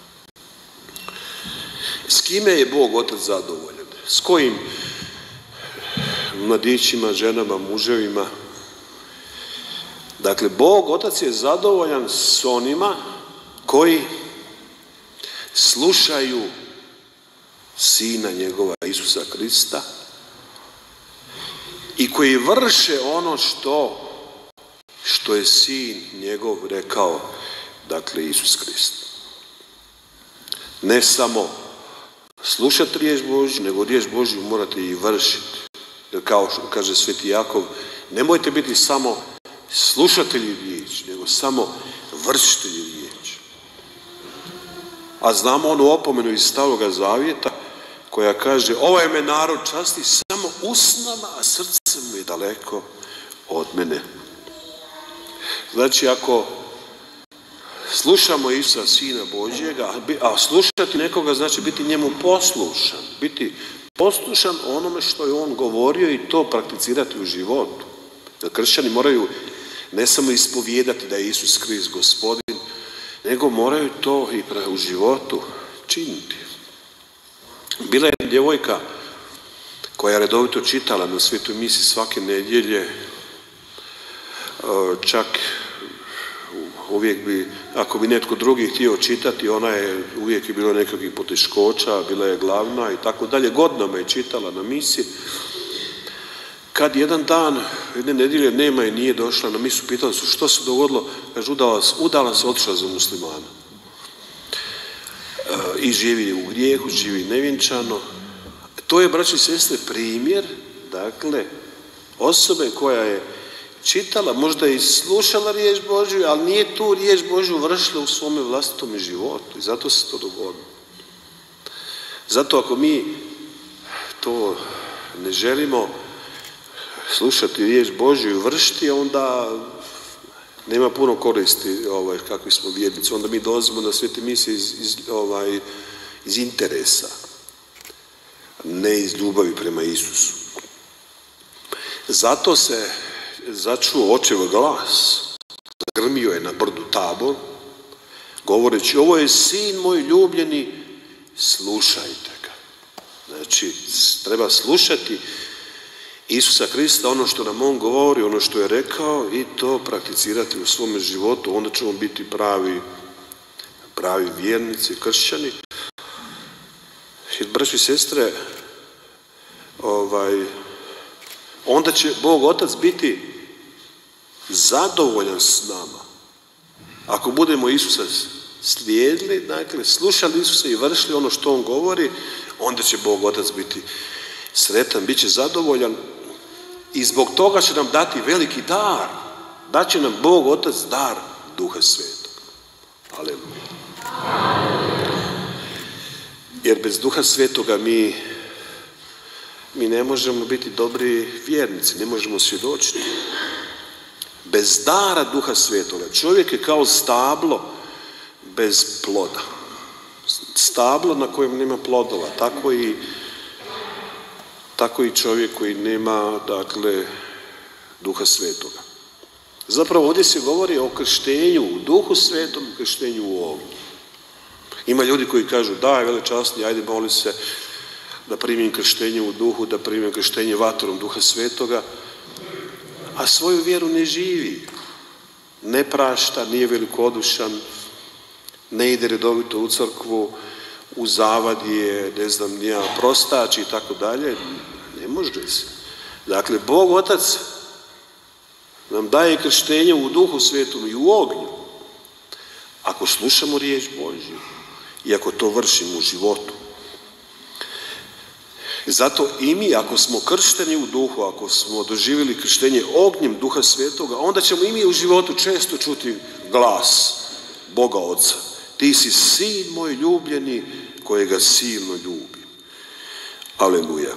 [SPEAKER 6] S kime je Bog Otac zadovoljan? S kojim mladićima, ženama, muževima? Dakle, Bog Otac je zadovoljan s onima koji slušaju Sina njegova Isusa Krista i koji vrše ono što, što je Sin njegov rekao, dakle Isus Krist. Ne samo slušati riječ Božju, nego riječ Božju morate i vršiti. Jer kao što kaže Sveti Jakov, nemojte biti samo slušatelji riječi, nego samo vršitelji riječi. A znamo onu opomenu iz Staroga Zavjeta koja kaže, ovaj me narod časti samo usnama, a srce mu je daleko od mene. Znači, ako slušamo Isusa, Sina Božjega, a slušati nekoga znači biti njemu poslušan, biti poslušan onome što je on govorio i to prakticirati u životu. Jer kršćani moraju ne samo ispovijedati da je Isus Krist Gospodin, nego moraju to i u životu činiti. Bila je djevojka koja je redovito čitala na Svetoj misi svake nedjelje, čak uvijek bi, ako bi netko drugi htio čitati, ona je uvijek je bilo nekakvih poteškoća, bila je glavna i tako dalje, godinama je čitala na misi. Kad jedan dan, jedne nedjelje nema i nije došla na misu, pitala su što se dogodilo, kaže, udala, udala se, otišla za muslimana. E, I živi u grijehu, živi nevjenčano. To je, braći i sestre, primjer, dakle, osobe koja je čitala, možda i slušala riječ Božju, ali nije tu riječ Božju vršila u svome vlastitom životu. I zato se to dogodilo. Zato ako mi to ne želimo slušati riječ Božju i vršiti, onda nema puno koristi ovaj, kakvi smo vjernici. Onda mi dolazimo na svete mise iz, iz, ovaj, iz interesa, ne iz ljubavi prema Isusu. Zato se začuo očev glas, zagrmio je na brdu Tabor, govoreći, ovo je sin moj ljubljeni, slušajte ga. Znači, treba slušati Isusa Krista, ono što nam on govori, ono što je rekao i to prakticirati u svome životu, onda ćemo biti pravi, pravi vjernici, kršćani. Jer, braći i sestre, ovaj, onda će Bog Otac biti zadovoljan s nama. Ako budemo Isusa slijedili, dakle, slušali Isusa i vršili ono što on govori, onda će Bog Otac biti sretan, bit će zadovoljan i zbog toga će nam dati veliki dar. Daće nam Bog Otac dar Duha Svetog. Aleluja. Jer bez Duha Svetoga mi, mi ne možemo biti dobri vjernici, ne možemo svjedočiti. Bez dara Duha Svetoga čovjek je kao stablo bez ploda. Stablo na kojem nema plodova, tako i tako i čovjek koji nema, dakle, Duha Svetoga. Zapravo ovdje se govori o krštenju u Duhu Svetom, krštenju u ognju. Ima ljudi koji kažu, daj velečasni, ajde moli se da primim krštenje u duhu, da primim krštenje vatrom Duha Svetoga, a svoju vjeru ne živi. Ne prašta, nije velikodušan, ne ide redovito u crkvu, u zavadje, ne znam, nija prostač i tako dalje. Ne može se. Dakle, Bog Otac nam daje krštenje u Duhu Svetom i u ognju. Ako slušamo riječ Božju i ako to vršimo u životu. Zato i mi, ako smo kršteni u duhu, ako smo doživjeli krštenje ognjem Duha Svetoga, onda ćemo i mi u životu često čuti glas Boga Oca. Ti si sin moj ljubljeni, kojega silno ljubim. Aleluja.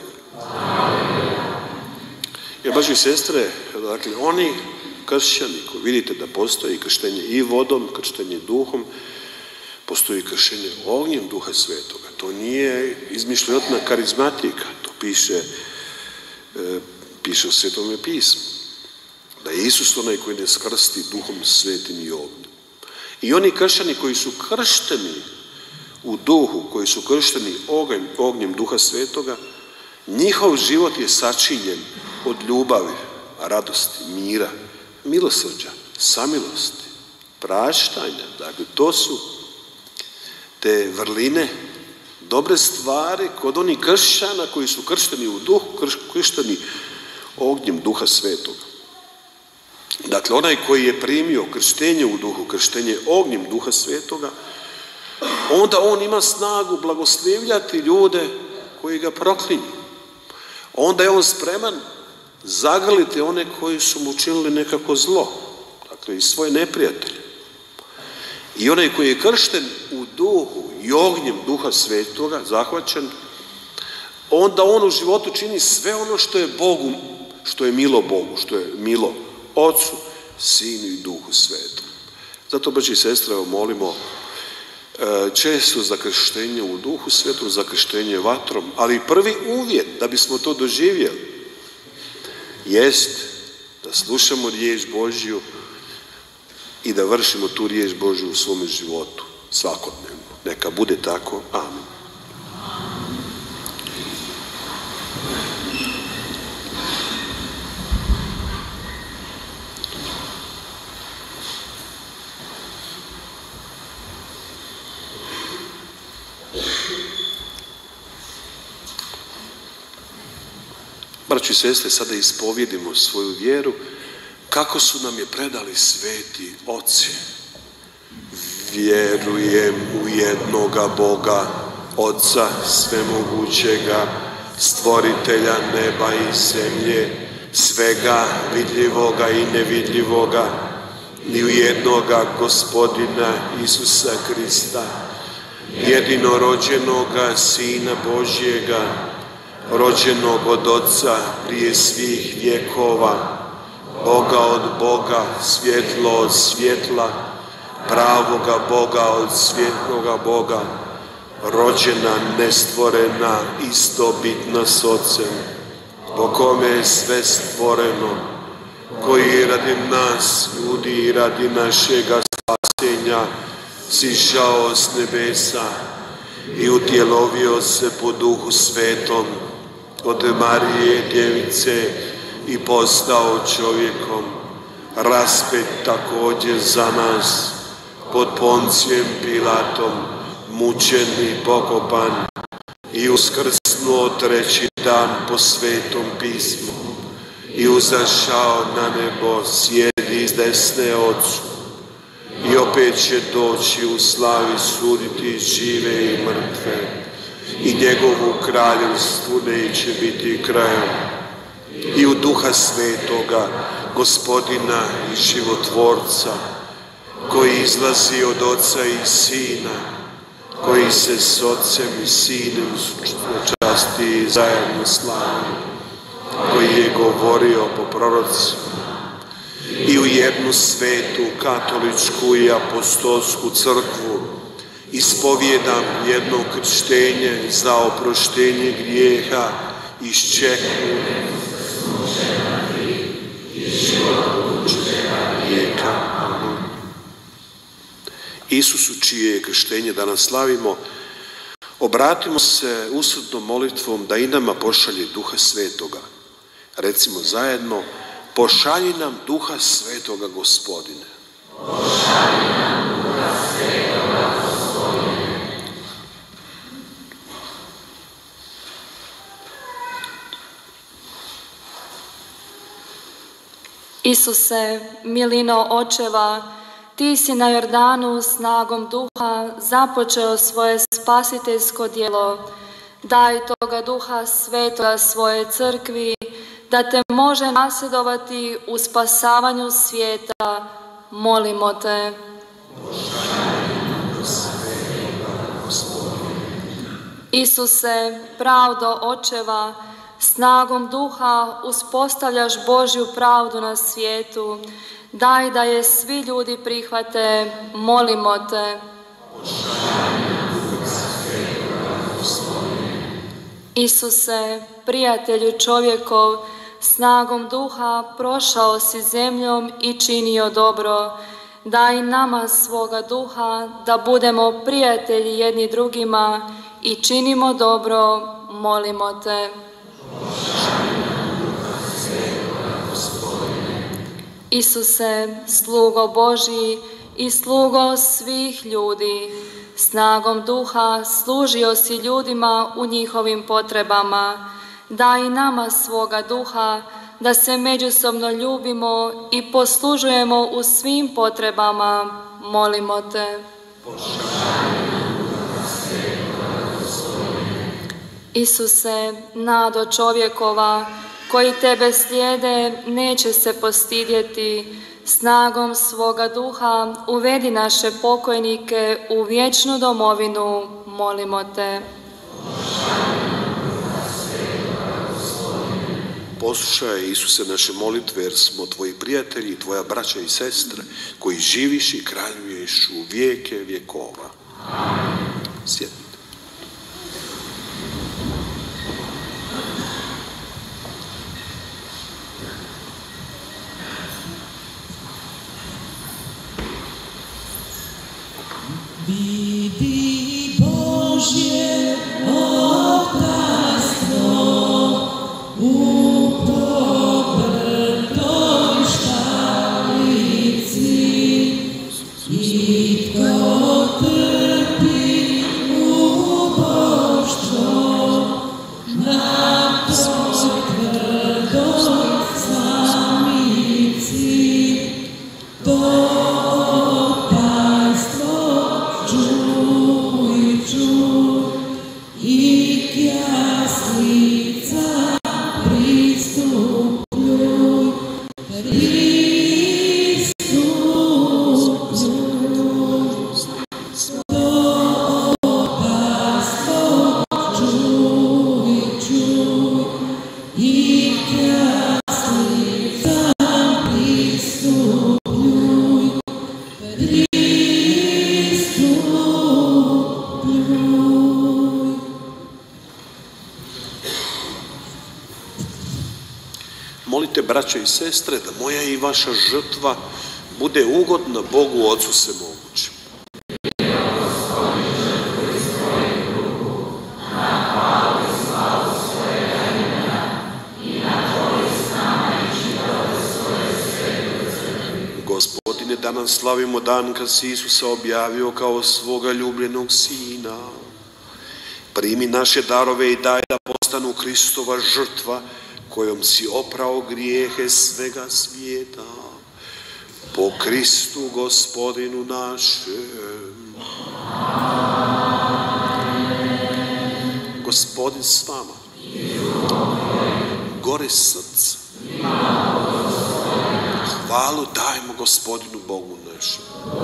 [SPEAKER 6] Jer, braći i sestre, dakle, oni kršćani koji vidite da postoji krštenje i vodom, krštenje duhom, postoji krštenje ognjem Duha Svetoga. To nije izmišljotna karizmatika, to piše, e, piše u Svetome pismu. Da je Isus onaj koji ne skrsti Duhom Svetim i ognjem. I oni kršćani koji su kršteni u duhu, koji su kršteni ognjem, ognjem Duha Svetoga, njihov život je sačinjen od ljubavi, radosti, mira, milosrđa, samilosti, praštanja. Dakle, to su te vrline, dobre stvari kod onih kršćana koji su kršteni u duhu, kršteni ognjem Duha Svetoga. Dakle, onaj koji je primio krštenje u duhu, krštenje ognjem Duha Svetoga, onda on ima snagu blagoslivljati ljude koji ga proklinju. Onda je on spreman zagrliti one koji su mu učinili nekako zlo, dakle i svoje neprijatelje. I onaj koji je kršten u duhu i ognjem Duha Svetoga, zahvaćen, onda on u životu čini sve ono što je Bogu, što je milo Bogu, što je milo Ocu, Sinu i Duhu Svetom. Zato, braći i sestre, molimo često za krštenje u Duhu Svetom, za krštenje vatrom, ali prvi uvjet da bismo to doživjeli jest da slušamo riječ Božju i da vršimo tu riječ Božju u svome životu svakodnevno. Neka bude tako. Amen. Braćo i sestre, sada ispovjedimo svoju vjeru kako su nam je predali sveti oci. Vjerujem u jednoga Boga, Oca svemogućega, stvoritelja neba i zemlje, svega vidljivoga i nevidljivoga, ni u jednoga Gospodina Isusa Krista, jedinorođenoga Sina Božjega, rođenog od Oca prije svih vjekova, Boga od Boga, svjetlo od svjetla, pravoga Boga od svjetloga Boga, rođena, nestvorena, istobitna s Ocem, po kome je sve stvoreno, koji je radi nas, ljudi, i radi našega spasenja, sišao s nebesa i utjelovio se po Duhu Svetom od Marije djevice i postao čovjekom, raspet također za nas, pod Poncijem Pilatom, mučen i pokopan i uskrsnuo treći dan po Svetom pismu i uzašao na nebo, sjedi s desne Ocu i opet će doći u slavi suditi žive i mrtve i njegovu kraljevstvu neće biti kraja. I u Duha Svetoga, Gospodina i Životvorca, koji izlazi od Oca i Sina, koji se s Ocem i Sinem časti i zajedno slavi, koji je govorio po prorocima, i u jednu svetu, katoličku i apostolsku crkvu ispovjedam jedno krštenje za oproštenje grijeha, iščekujem Isusu, čije je krštenje danas slavimo, obratimo se usrdnom molitvom da i nama pošalje Duha Svetoga. Recimo zajedno, pošalji nam Duha Svetoga, Gospodine.
[SPEAKER 7] Pošalji nam Duha Svetoga, Gospodine.
[SPEAKER 3] Isuse, milino očeva, ti si na Jordanu snagom Duha započeo svoje spasiteljsko djelo. Daj toga Duha Svetoga svoje crkvi, da te može nasljedovati u spasavanju svijeta. Molimo te. Isuse, pravdo očeva, snagom Duha uspostavljaš Božju pravdu na svijetu. Daj da je svi ljudi prihvate. Molimo te. Isuse, prijatelju čovjekov, snagom Duha prošao si zemljom i činio dobro. Daj nama svoga Duha da budemo prijatelji jedni drugima i činimo dobro. Molimo te. Isuse, slugo Božji i slugo svih ljudi, snagom Duha služio si ljudima u njihovim potrebama. Daj nama svoga Duha da se međusobno ljubimo i poslužujemo u svim potrebama. Molimo te. Isuse, nado čovjekova, koji tebe slijede neće se postidjeti. Snagom svoga Duha uvedi naše pokojnike u vječnu domovinu. Molimo te.
[SPEAKER 6] Poslušaj, Isuse, naše molitve, jer smo tvoji prijatelji, tvoja braća i sestre, koji živiš i kraljuješ u vijeke vjekova. Sjednite.
[SPEAKER 7] Vidi Božje otastvo u pobrtoj štalici i tko trpi uboštvo na potvrdoj samici, to
[SPEAKER 6] braćo i sestre, da moja i vaša žrtva bude ugodna Bogu Otcu Svemogućem. Gospodine, danas slavimo dan kad si Isusa objavio kao svoga ljubljenog Sina. Primi naše darove i daj da postanu Kristova žrtva, kojom si oprao grijehe svega svijeta. Po Kristu Gospodinu našem. Gospodin s vama. Gore srca. Hvalu dajmo Gospodinu Bogu našem.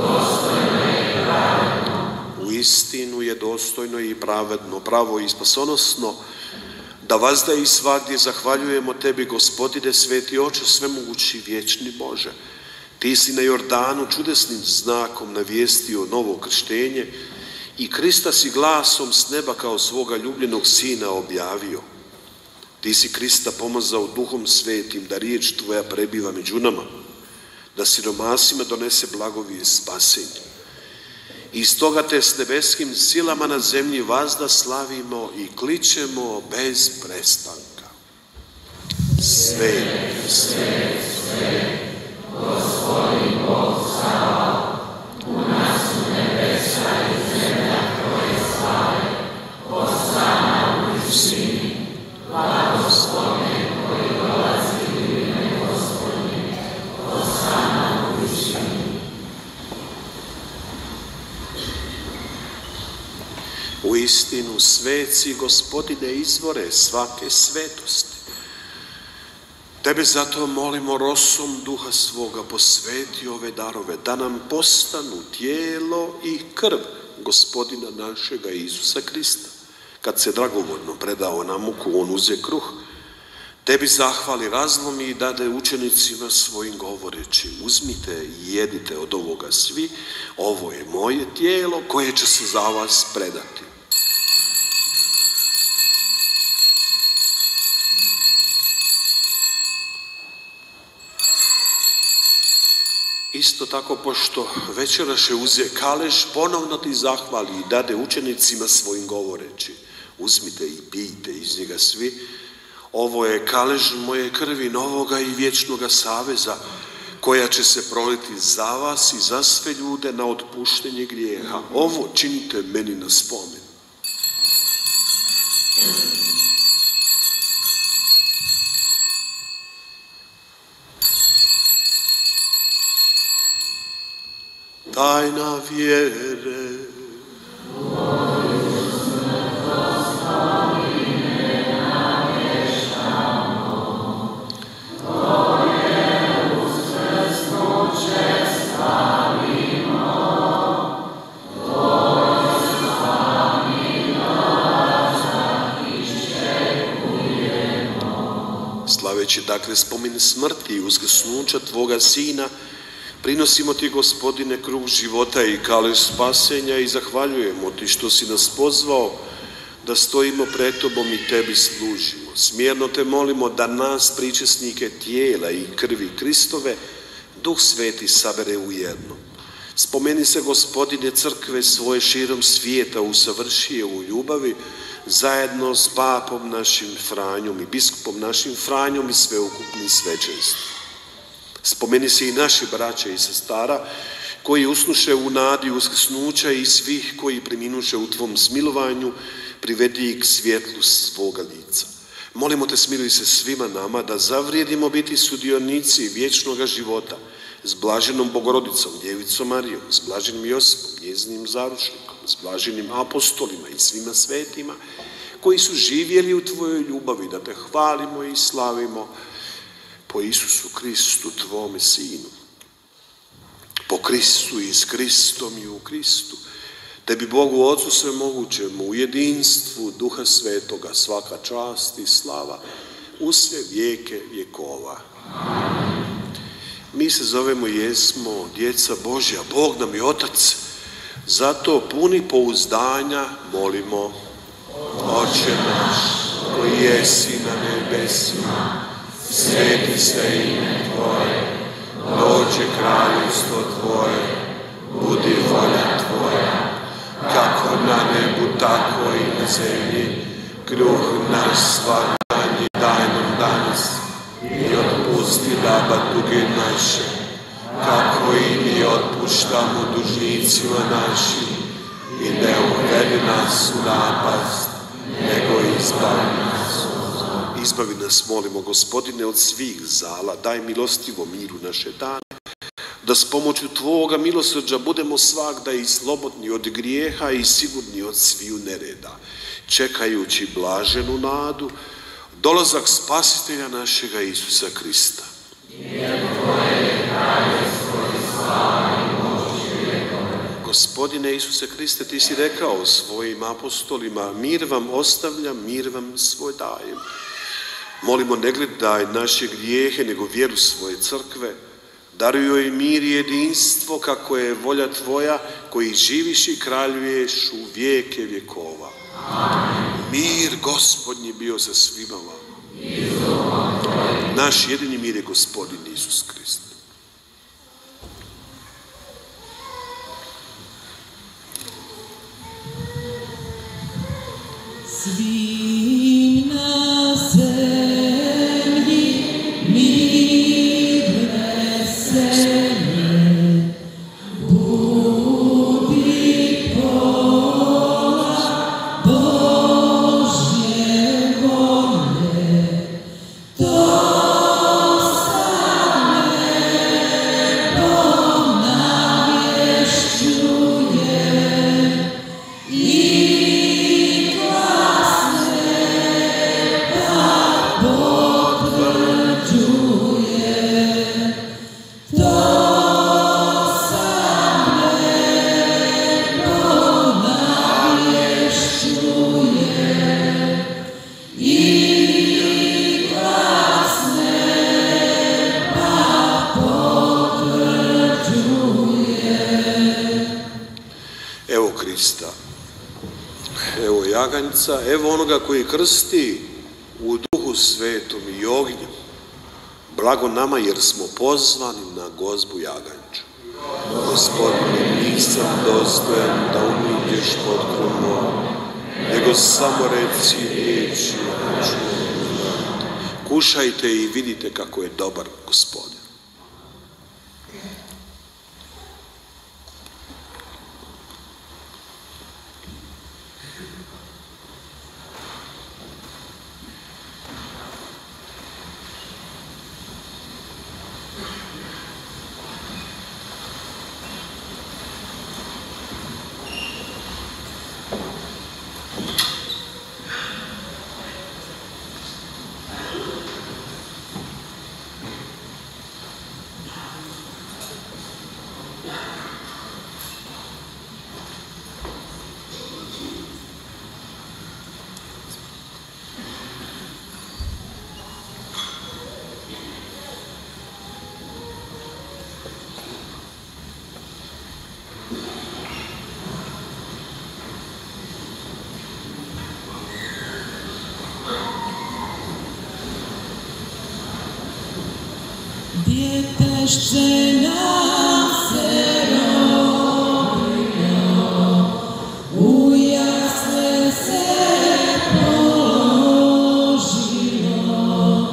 [SPEAKER 6] U istinu je dostojno i pravedno, pravo i spasonosno da vazda i svagdje zahvaljujemo tebi, Gospodine, sveti oče, svemogući vječni Bože. Ti si na Jordanu čudesnim znakom navijestio novo krštenje i Krista si glasom s neba kao svoga ljubljenog Sina objavio. Ti si Krista pomazao Duhom Svetim da riječ tvoja prebiva među nama, da siromasima donese blagovije spasenje. I stoga te s nebeskim silama na zemlji vazda slavimo i kličemo bez prestanka. Sve, sve, sve, Gospodin Bog Sava, u nas u nebesa i zemlja tvoje slave, Hosana u visini, blagoslovljen koji dolazi u ime Gospodnje, Hosana u visini. U istinu, sveci, Gospodine, izvore svake svetosti. Tebe zato molimo rosom duha svoga, posveti ove darove, da nam postanu tijelo i krv Gospodina našega Isusa Krista. Kad se dragovoljno predao na muku, on uze kruh, tebi zahvali, razlomi i dade učenicima svojim govoreći: uzmite i jedite od ovoga svi, ovo je moje tijelo koje će se za vas predati. Isto tako, pošto večeraše uze kalež, ponovno ti zahvali i dade učenicima svojim govoreći: uzmite i pijte iz njega svi, ovo je kalež moje krvi novoga i vječnoga saveza, koja će se proliti za vas i za sve ljude na otpuštenje grijeha. Ovo činite meni na spomen. Tajna vjere. Slaveći dakle spomen smrti i uskrsnuća Tvoga Sina, prinosimo ti, Gospodine, kruh života i kalež spasenja i zahvaljujemo ti što si nas pozvao da stojimo pred tobom i tebi služimo. Smjerno te molimo da nas, pričesnike tijela i krvi Kristove, Duh Sveti sabere u jedno. Spomeni se, Gospodine, crkve svoje širom svijeta usavrši je u ljubavi, zajedno s papom našim Franjom i biskupom našim Franjom i sveukupnim svećenstvom. Spomeni se i naši braće i sestara koji usnuše u nadi uskrsnuća i svih koji preminuše u tvom smilovanju, privedi ih k svjetlu svoga lica. Molimo te, smiluj se svima nama da zavrijedimo biti sudionici vječnoga života s blaženom Bogorodicom, Djevicom Marijom, s blaženim Josipom, njezinim zaručnikom, s blaženim apostolima i svima svetima koji su živjeli u tvojoj ljubavi, da te hvalimo i slavimo po Isusu Kristu, tvome Sinu. Po Kristu i s Kristom i u Kristu. Tebi, Bogu Otcu svemogućemu, u jedinstvu Duha Svetoga, svaka čast i slava u sve vijeke vjekova. Mi se zovemo i jesmo djeca Božja, Bog nam je Otac. Zato puni pouzdanja molimo: Oče naš koji jesi na nebesima, sveti se ime Tvoje, dođe kraljevstvo Tvoje, budi volja Tvoja, kako na nebu, tako i na zemlji. Kruh naš svakdanji daj nam danas i otpusti daba duge naše, kako i mi otpuštamo dužnicima našim, i ne uvedi nas u napast, nego izbavi nas. Izbavi nas, molimo, Gospodine, od svih zala, daj milostivo miru naše dane, da s pomoću Tvoga milosrđa budemo svagda i slobodni od grijeha i sigurni od sviju nereda, čekajući blaženu nadu, dolazak Spasitelja našega Isusa Krista. Jer Tvoje je kraljevstvo i slava i moć i vjekove. Gospodine Isuse Kriste, Ti si rekao svojim apostolima: mir vam ostavljam, mir vam svoj dajem. Molimo, ne gledaj naše grijehe, nego vjeru svoje crkve. Daruj joj mir i jedinstvo, kako je volja Tvoja, koji živiš i kraljuješ u vijeke vjekova. Amen. Mir Gospodnji bio sa svima vama. Naš jedini mir je Gospodin Isus Krist.
[SPEAKER 7] svim na zemlji mir veselje, budi pola Božje volje, to sad nebom navješćuje i glas neba potvrđuje, to sad nebom navješćuje i glas neba potvrđuje.
[SPEAKER 6] Evo Krista, evo jaganjca, evo onoga koji krsti u Duhu Svetom i ognjem. Blago nama jer smo pozvani na gozbu jaganjču. Gospodine, nisam dostojan da uđeš pod krov, nego samo reci riječ i ja ću. Kušajte i vidite kako je dobar Gospodin.
[SPEAKER 7] Djetešće nam se rodilo, u jasle se položilo,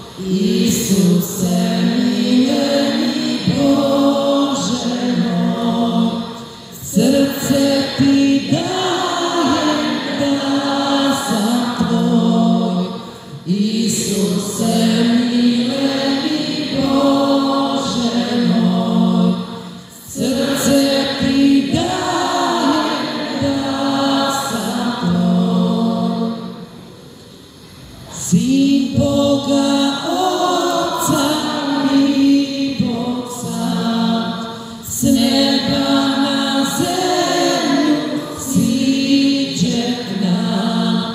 [SPEAKER 7] Isuse mileni Bože moj, srce ti dajem da sam tvoj, Isuse mileni Bože moj, srce ti dajem da sam tvoj. Sin Boga Oca mi Bog sam, s neba na zemlju siđe k nam,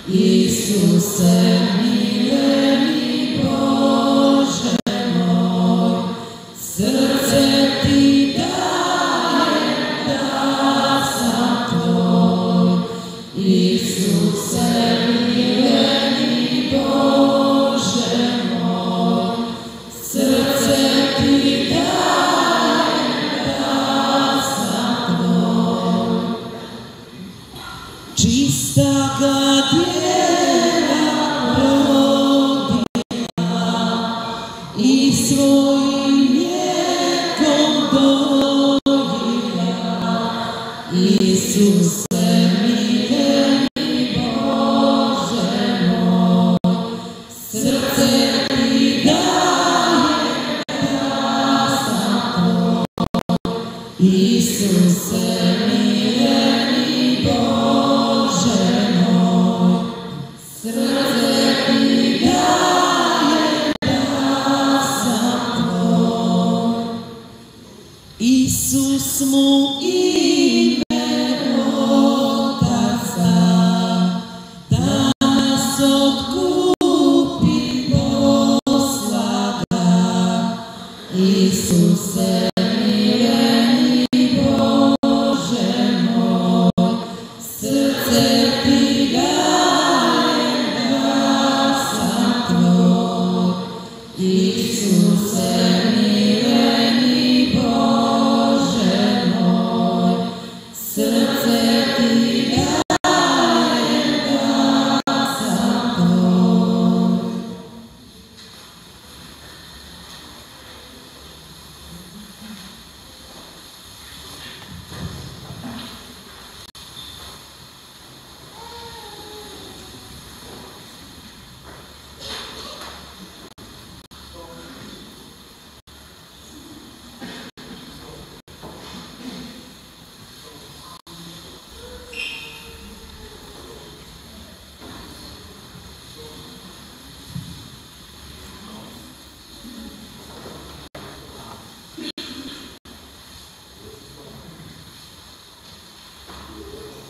[SPEAKER 7] Isuse mileni Bože moj, srce ti dajem da sam tvoj, Isuse mileni Bože moj, srce ti dajem da sam tvoj. Čista ga djeva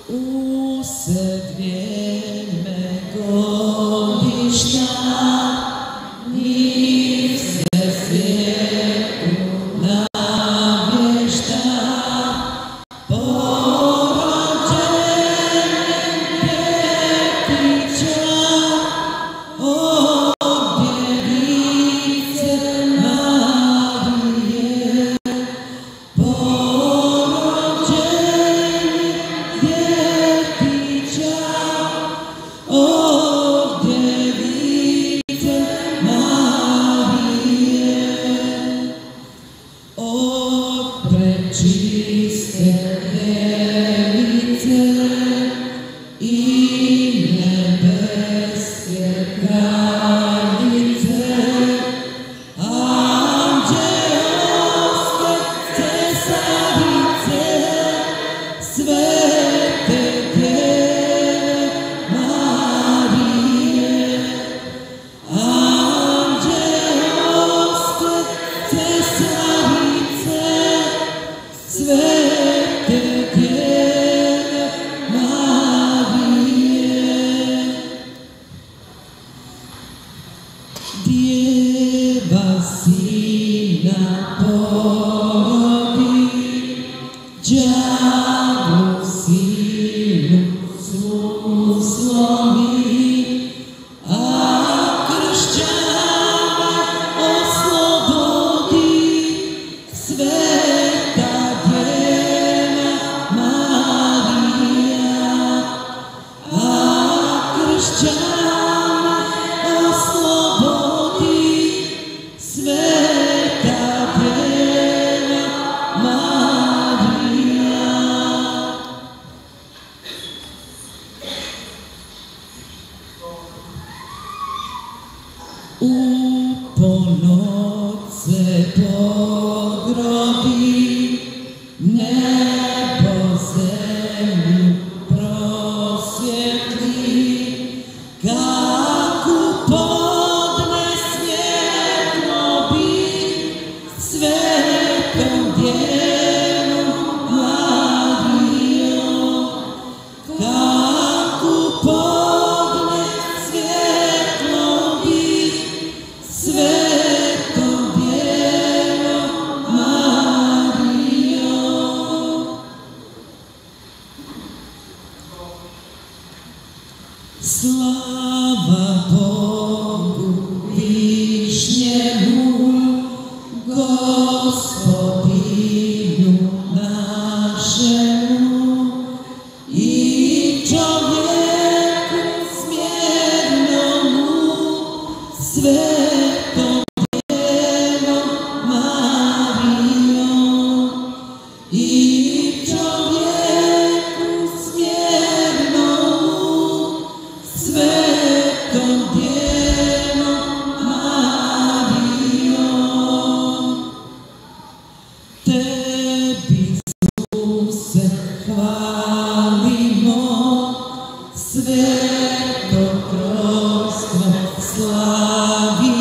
[SPEAKER 7] Usred vrijeme godišta njih se svijetu navješta, porođenjem djetića od djevice Marije. Porođenjem djetića od djevice Marije, od prečiste Djevice i nebeske kraljice, anđeoske cesarice, svete Djeve Marije, anđeoske cesarice, svete Djeve Marije. Djeva sina porodi, đavlu sinu svu slomi, a kršćana oslobodi, sveta Djeva Marija, a kršćana oslobodi, sveta Djeva Marija. U ponoć se pogrodi, nebo zemlju prosvjetli, kako podne svjetlo bi svetom Djevom Marijom, kako podne svjetlo bi svetom Djevom Marijom. Slava Bogu višnjemu, Gospodinu našemu, i čovjeku smjernomu, svetom Djevom Marijom, i čovjeku smjernomu, svetom Djevom Marijom. Tebi, Isuse, hvalimo, sveto trojstvo slavimo.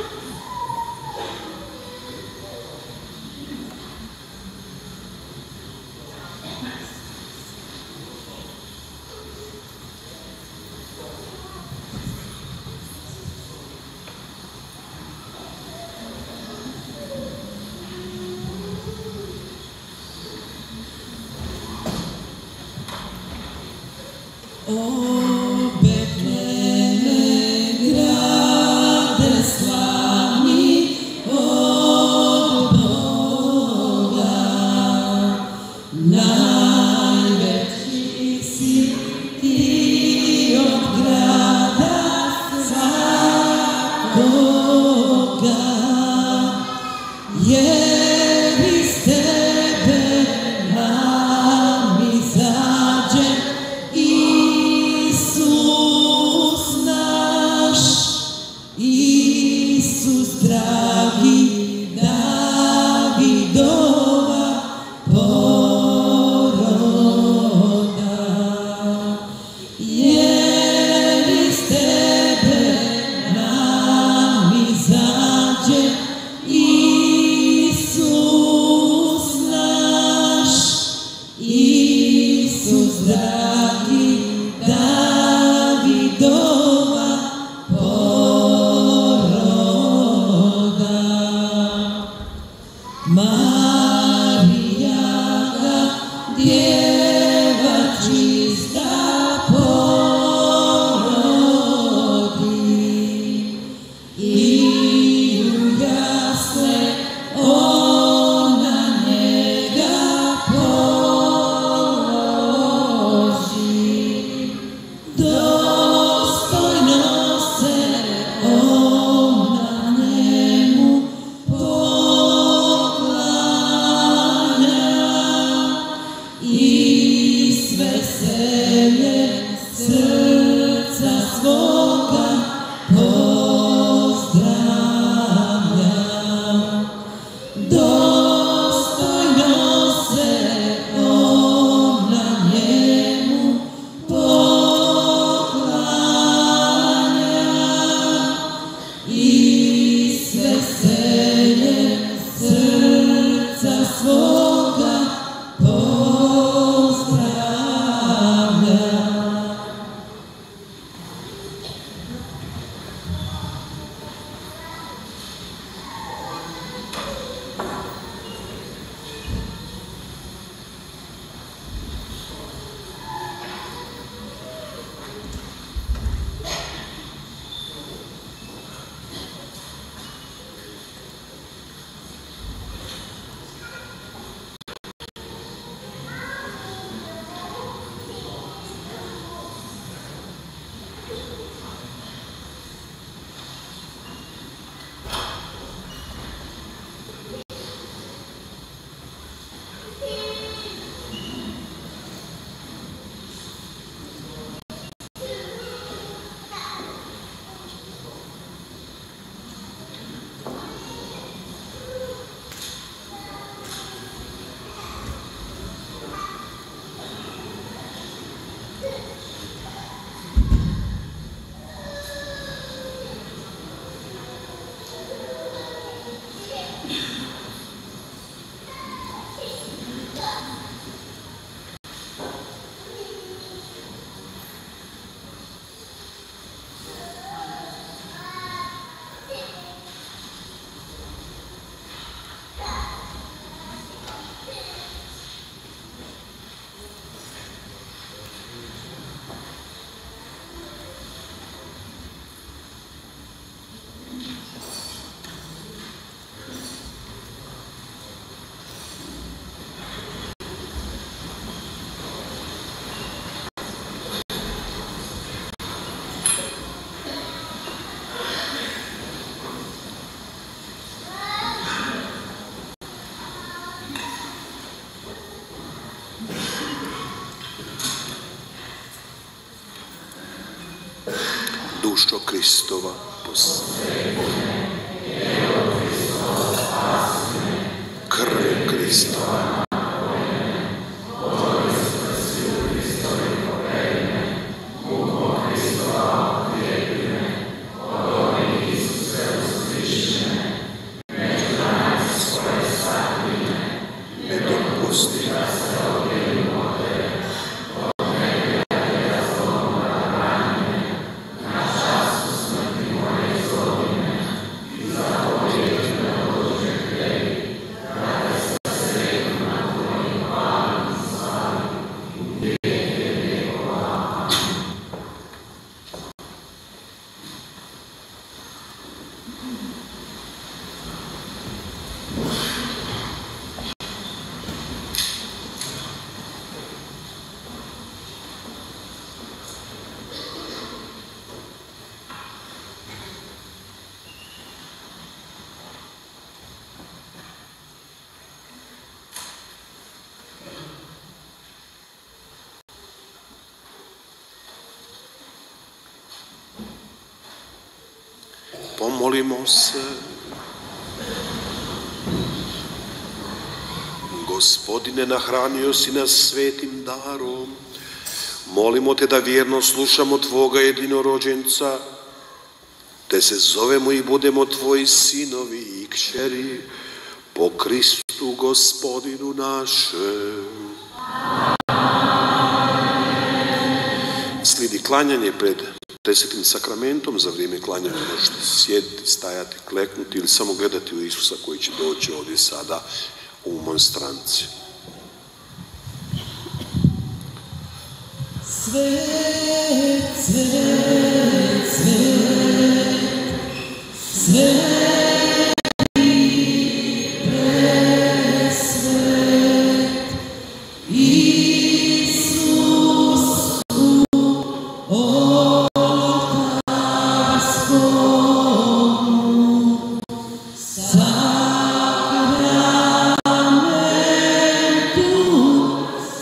[SPEAKER 7] O Betleme, grade slavni od Boga, najveći si ti od grada svakoga, jer iz tebe nam izađe Isus naš, Isus dragi, Davidova poroda. Jer iz tebe nam izađe Isus naš, Isus dragi, Davidova poroda. Marija ga, djeva čista porodi i ujasne ona njega položi. Dostojno se ona njemu poklanja i s veseljem srca svoga pozdravlja. Dostojno se ona njemu poklanja i s veseljem srca svoga pozdravlja.
[SPEAKER 6] Dušo Kristova, krvju Kristova,
[SPEAKER 9] Kristova,
[SPEAKER 6] pomolimo se. Gospodine, nahranio si nas svetim darom. Molimo te da vjerno slušamo Tvoga jedinorođenca, te se zovemo i budemo Tvoji sinovi i kćeri po Kristu Gospodinu našem. Slijedi klanjanje pred desetim sakramentom. Za vrijeme klanjanja možete sjediti, stajati, kleknuti ili samo gledati u Isusa koji će doći ovdje sada u monstranci.
[SPEAKER 7] Svet, svet, svet, svet i presvet, Isus u oltarskom sakramentu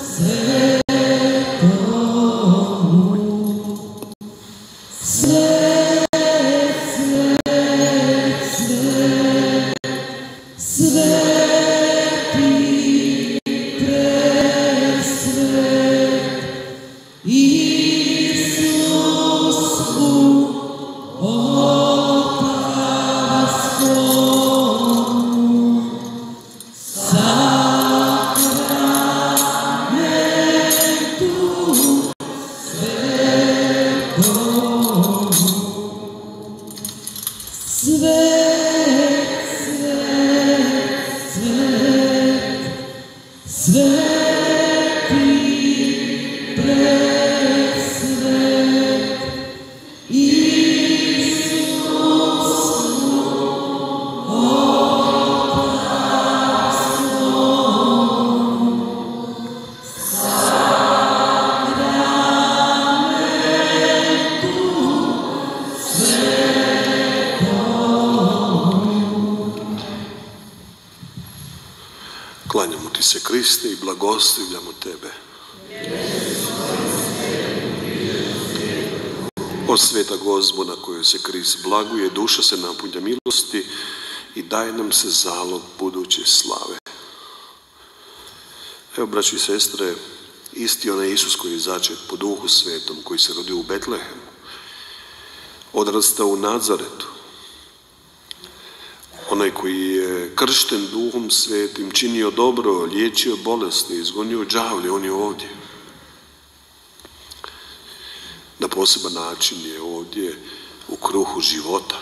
[SPEAKER 6] Klanjamo ti se, Kriste, i blagoslivljamo tebe. O sveta Gozbo na kojoj se Krist blaguje, duša se napunja milosti i daje nam se zalog buduće slave. Evo, braći i sestre, isti onaj Isus koji je začet po Duhu Svetom, koji se rodio u Betlehemu, odrastao u Nazaretu, onaj koji je kršten Duhom Svetim, činio dobro, liječio bolesne, izgonio đavlje, on je ovdje. Na poseban način je ovdje u kruhu života,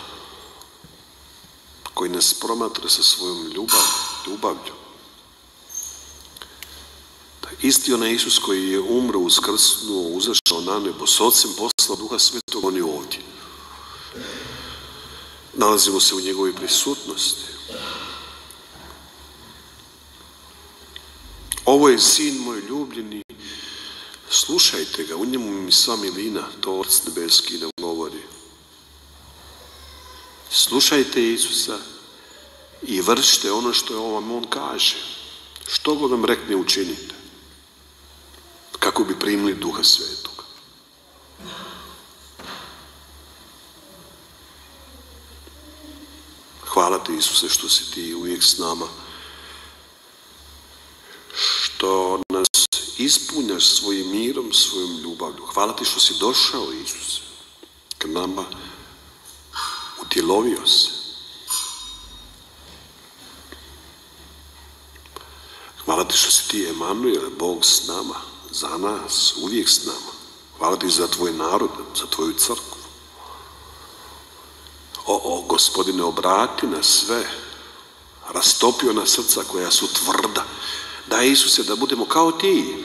[SPEAKER 6] koji nas promatra sa svojom ljubav, ljubavlju. Isti onaj Isus koji je umro, uskrsnuo, uzašao na nebo, s Otcem poslao Duha Svetog, on je ovdje. Nalazimo se u njegovoj prisutnosti. Ovo je Sin moj ljubljeni, slušajte ga, u njemu mi sva milina, to Otac nebeski nam govori. Slušajte Isusa i vršite ono što vam on kaže. Što god vam rekne, učinite, kako bi primili Duha Svetog. Hvala ti, Isuse, što si ti uvijek s nama, što nas ispunjaš svojim mirom, svojom ljubavlju. Hvala ti što si došao, Isuse, k nama, utjelovio se. Hvala ti što si ti Emanuel, Bog s nama, za nas, uvijek s nama. Hvala ti za tvoj narod, za tvoju crkvu. O, o, Gospodine, obrati nas sve, rastopio na srca koja su tvrda. Daj, Isuse, da budemo kao ti.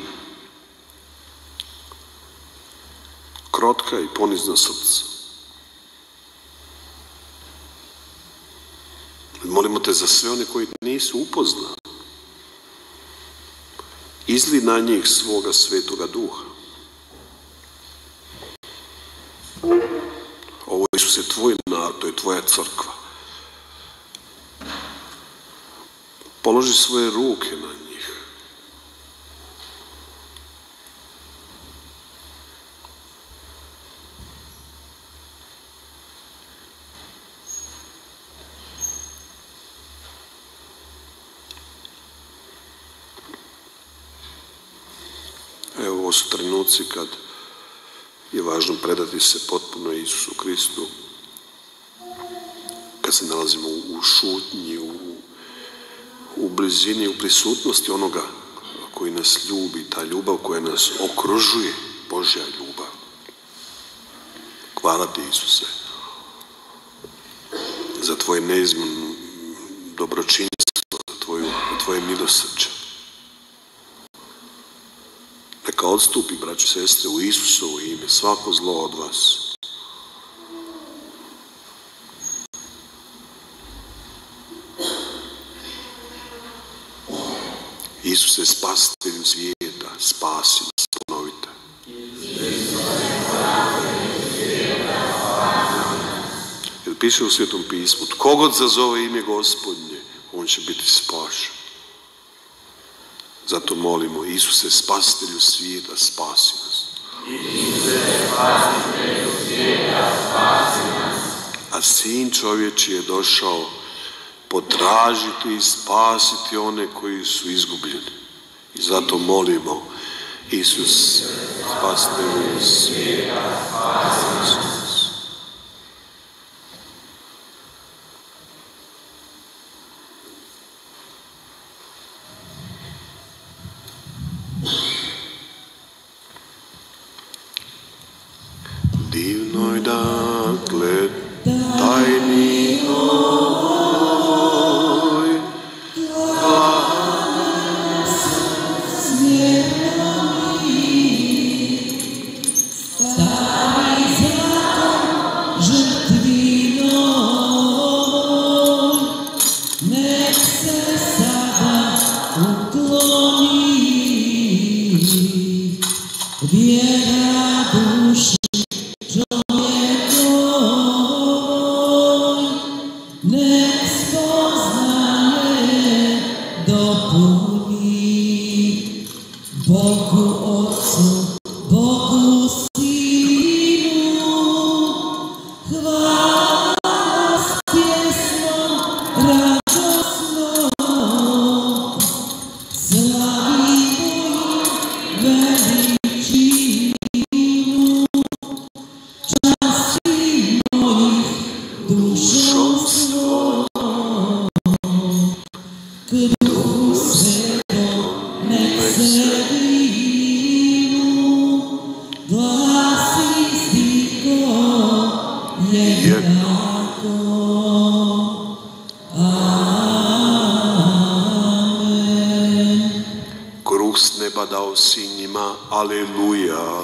[SPEAKER 6] Krotka i ponizna srca. Molimo te za sve one koji nisu upoznali. Izli na njih svoga Svetoga Duha. Ovo je, Isuse, tvoj narod, to je tvoja crkva. Položi svoje ruke na njih. Ovo su trenuci kad je važno predati se potpuno Isusu Kristu. Kad se nalazimo u šutnji, u, u blizini, u prisutnosti onoga koji nas ljubi, ta ljubav koja nas okružuje, Božja ljubav. Hvala ti, Isuse, za tvoje neizmjerno dobročinstvo, za tvoju, tvoje milosrđe. Neka odstupi, braći i sestre, u Isusovo ime svako zlo od vas. Isuse, spasitelju svijeta, spasi nas, ponovite. Jer piše u Svetom pismu, tko god zazove ime Gospodnje, on će biti spašen. Zato molimo, Isuse, spasitelju svijeta, spasi nas.
[SPEAKER 7] Isuse, spasitelju svijeta, spasi nas.
[SPEAKER 6] A Sin čovječji je došao potražiti i spasiti one koji su izgubljeni. I zato molimo, Isus, spasitelju svijeta, spasi nas. Divno je dakle tajni oj,
[SPEAKER 7] stari zakon žrtvinom, nek se sada ukloni, vjera duši čovjekovoj, nek spoznaje dopuni, Bogu Otcu, Bogu Sinu, hvala s pjesmom radosnom, slavimo veličinu, častimo ih dušom svojom, k Duhu Svetom nek se vinu, glasi stiko jednako. Amen.
[SPEAKER 6] kruh s neba dao si njima, aleluja.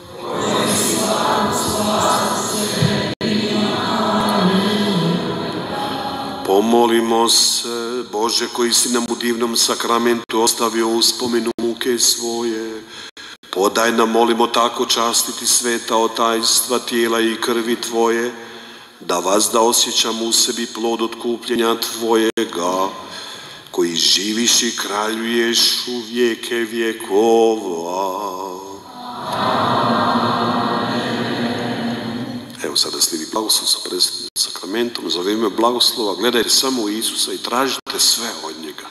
[SPEAKER 6] Pomolimo se, Bože, koji si nam u divnom sakramentu ostavio uspomenu muke svoje, podaj nam, molimo, tako častiti sveta otajstva tijela i krvi Tvoje, da vas da osjećamo u sebi plod otkupljenja Tvojega, koji živiš i kraljuješ u vijeke vjekova. Evo sada slijedi blagoslov sa presvetnim sakramentom. Za vrijeme blagoslova gledajte samo u Isusa i tražite sve od njega.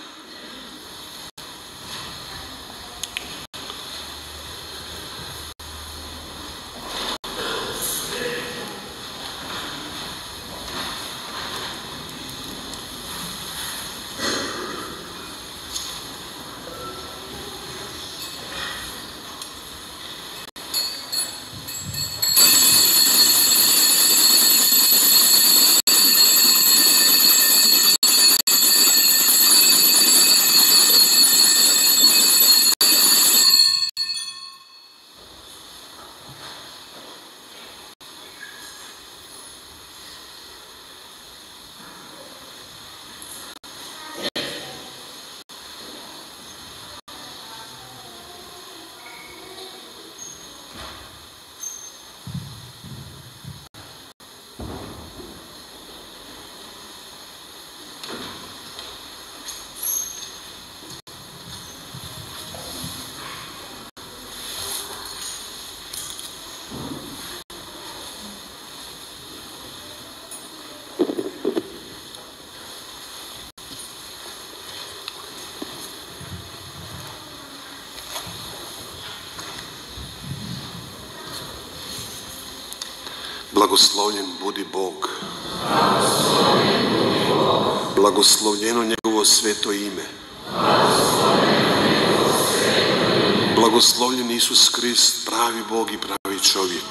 [SPEAKER 6] Blagoslovljen budi Bog. Blagoslovljeno njegovo sveto ime. Blagoslovljen Isus Krist, pravi Bog i pravi čovjek.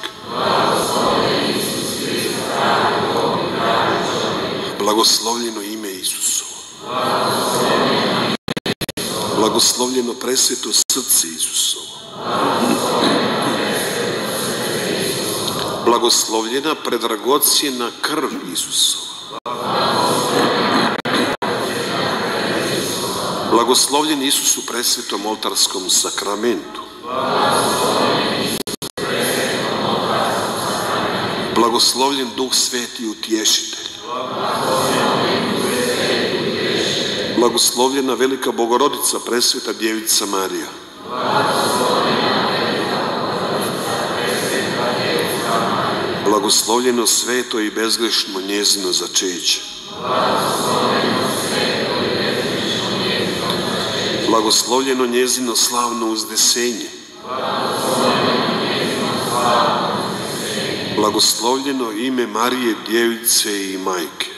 [SPEAKER 6] Blagoslovljeno ime Isusovo. Blagoslovljeno presveto srce Isusovo. Blagoslovljena predragocjena krv Isusova. Blagoslovljen Isus u presvetom oltarskom sakramentu. Blagoslovljen Duh Sveti utješitelj. Blagoslovljena velika Bogorodica, presveta Djevica Marija. Blagoslovljeno sveto i bezgrešno njezino začeće. Blagoslovljeno njezino slavno uzdesenje. Blagoslovljeno ime Marije, Djevice i Majke.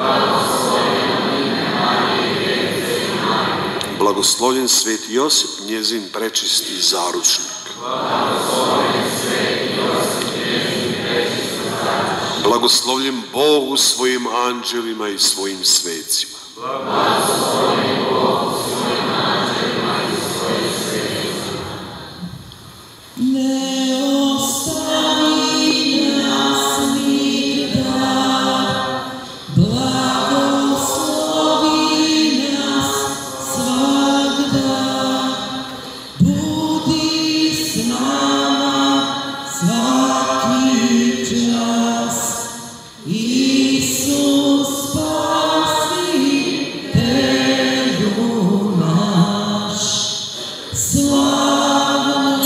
[SPEAKER 6] Blagoslovljen sveti Josip, njezin prečisti zaručnik. Blagoslovljen Bog u svojim anđelima i svojim svecima.
[SPEAKER 7] Ne ostavi nas nikada, blagoslovi nas svagda, budi s nama svaki čas. Isus spasitelju naš, slavno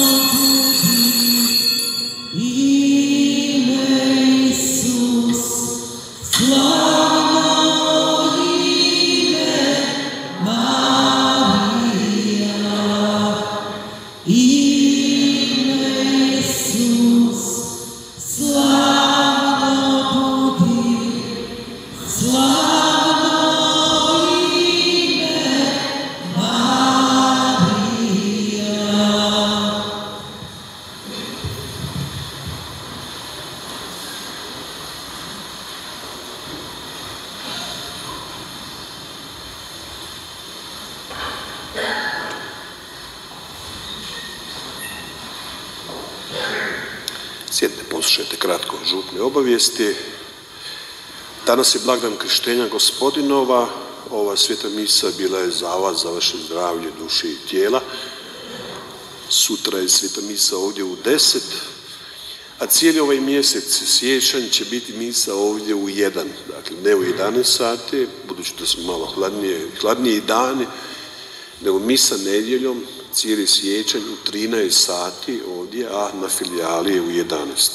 [SPEAKER 7] ime Isus, slavno ime Marija, ime Isus, slavno budi, slavno ime Marija.
[SPEAKER 6] Sjedite, poslušajte kratko župne obavijesti. Danas je blagdan krštenja Gospodinova. Ova sveta misa bila je za vas, za vaše zdravlje, duše i tijela. Sutra je sveta misa ovdje u deset, a cijeli ovaj mjesec siječanj će biti misa ovdje u jedan, dakle ne u jedanaest sati, budući da su malo hladnije, hladniji dani, nego misa nedjeljom, cijeli siječanj u trinaest sati ovdje, a na filijali je u jedanaest.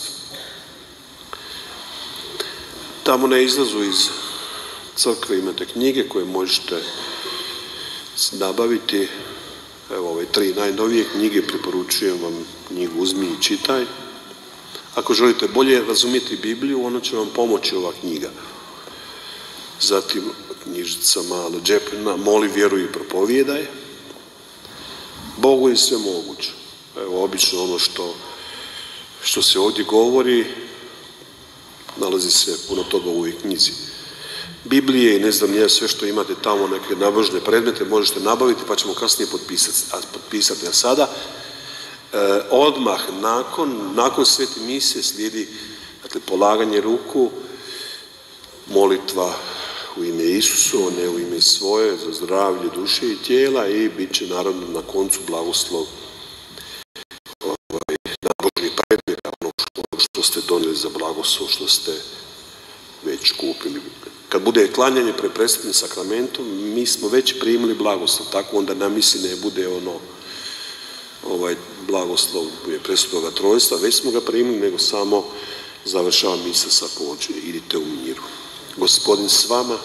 [SPEAKER 6] Tamo na izlazu iz crkve imate knjige koje možete nabaviti. Evo ove tri najnovije knjige, preporučujem vam knjigu Uzmi i čitaj. Ako želite bolje razumjeti Bibliju, ona će vam pomoći ova knjiga. Zatim knjižica Mala Džeplina, Moli, vjeruj i propovijedaj. Bogu je sve moguće. Evo, obično ono što, što se ovdje govori, nalazi se puno toga u ovoj knjizi. Biblije i ne znam nije sve što imate tamo, neke nabožne predmete možete nabaviti pa ćemo kasnije potpisati. A, potpisati. A sada, e, odmah nakon, nakon svete mise slijedi dakle, polaganje ruku, molitva u ime Isusovo, ne u ime svoje, za zdravlje duše i tijela i bit će naravno na koncu blagoslov ovaj, nabožnih predmeta, ono što, što ste donijeli za blagoslov, što ste već kupili. Kad bude klanjanje pred presvetnim sakramentom, mi smo već primili blagoslov, tako onda na misi ne bude ono ovaj blagoslov presvetoga trojstva, već smo ga primili, nego samo završava misa sa pođe, idite u miru. Gospodin s vama.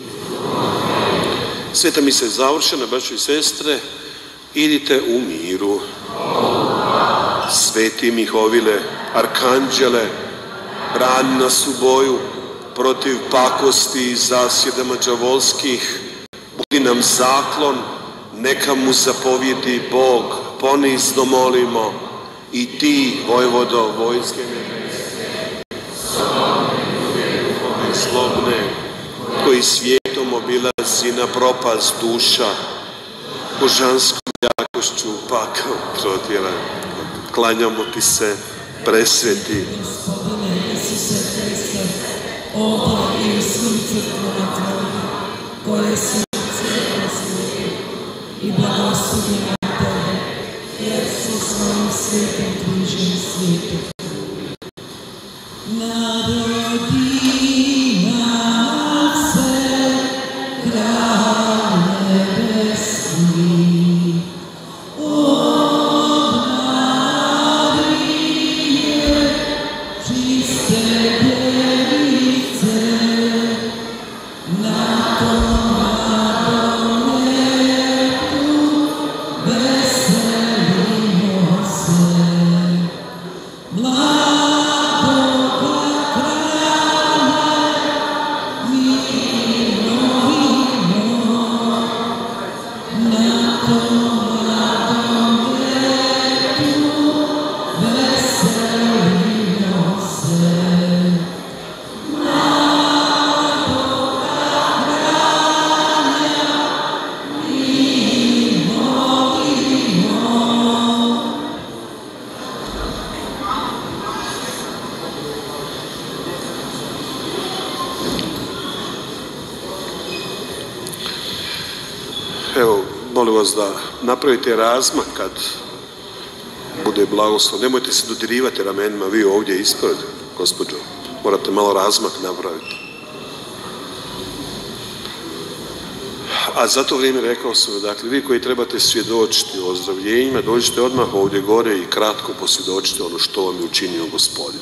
[SPEAKER 6] Sveta misa je završena, braćo i sestre, idite u miru. Sveti Mihovile, arkanđele, brani nas u boju protiv pakosti i zasjedama đavolskih, budi nam zaklon, neka mu zapovjedi Bog, ponizno molimo, i ti, vojvodo vojske nebesne, slobne, koji svijetom obilazi na propast duša, božanskom jakošću pakao protjera. Klanjamo ti se, presveti.
[SPEAKER 7] Gospodine Isuse Hriste, ovdje i u svim crkvama tvojim, koje su u cijelom svijetu, i blagoslovljena tebe, jer si svojim svijetom križem svijetu. Narodi nam se, kralj nebesni, od Marije, čiste djevice, na tom mladom ljetu veselimo se. Mladoga kralja mi molimo, na tom mladom ljetu veselimo se.
[SPEAKER 6] Evo, molim vas da napravite razmak kad bude blagoslov. Nemojte se dodirivati ramenima, vi ovdje ispred, gospođo. Morate malo razmak napraviti. A za to vrijeme rekao sam, dakle, vi koji trebate svjedočiti o ozdravljenjima, dođite odmah ovdje gore i kratko posvjedočite ono što vam je učinio Gospodin.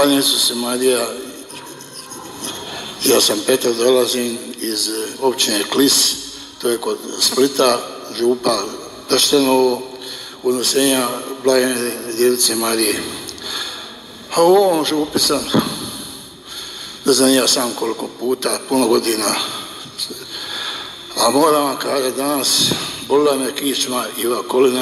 [SPEAKER 9] Zahvaljujem se Marija. Ja sam Petar, dolazim iz općine Klis, to je kod Splita, župa Trštenovo, unosenja Blagojevne Djevice Marije. A u ovom župi sam, ne znam ja sam koliko puta, puno godina. A moram vam kazati danas, bolila me kičma Iva Kolina.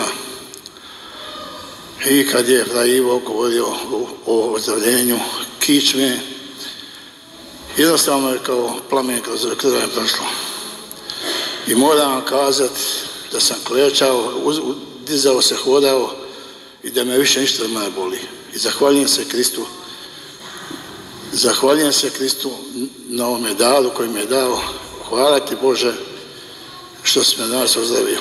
[SPEAKER 9] I kad je fra Ivo govorio o, o ozdravljenju kičme, jednostavno je kao plamen kroz krvaj prošlo. I moram vam kazati da sam klečao, dizao se, hodao i da me više ništa ne boli. I zahvaljujem se Kristu, zahvaljujem se Kristu na ovome daru koji mi je dao. Hvala ti Bože što si me danas ozdravio.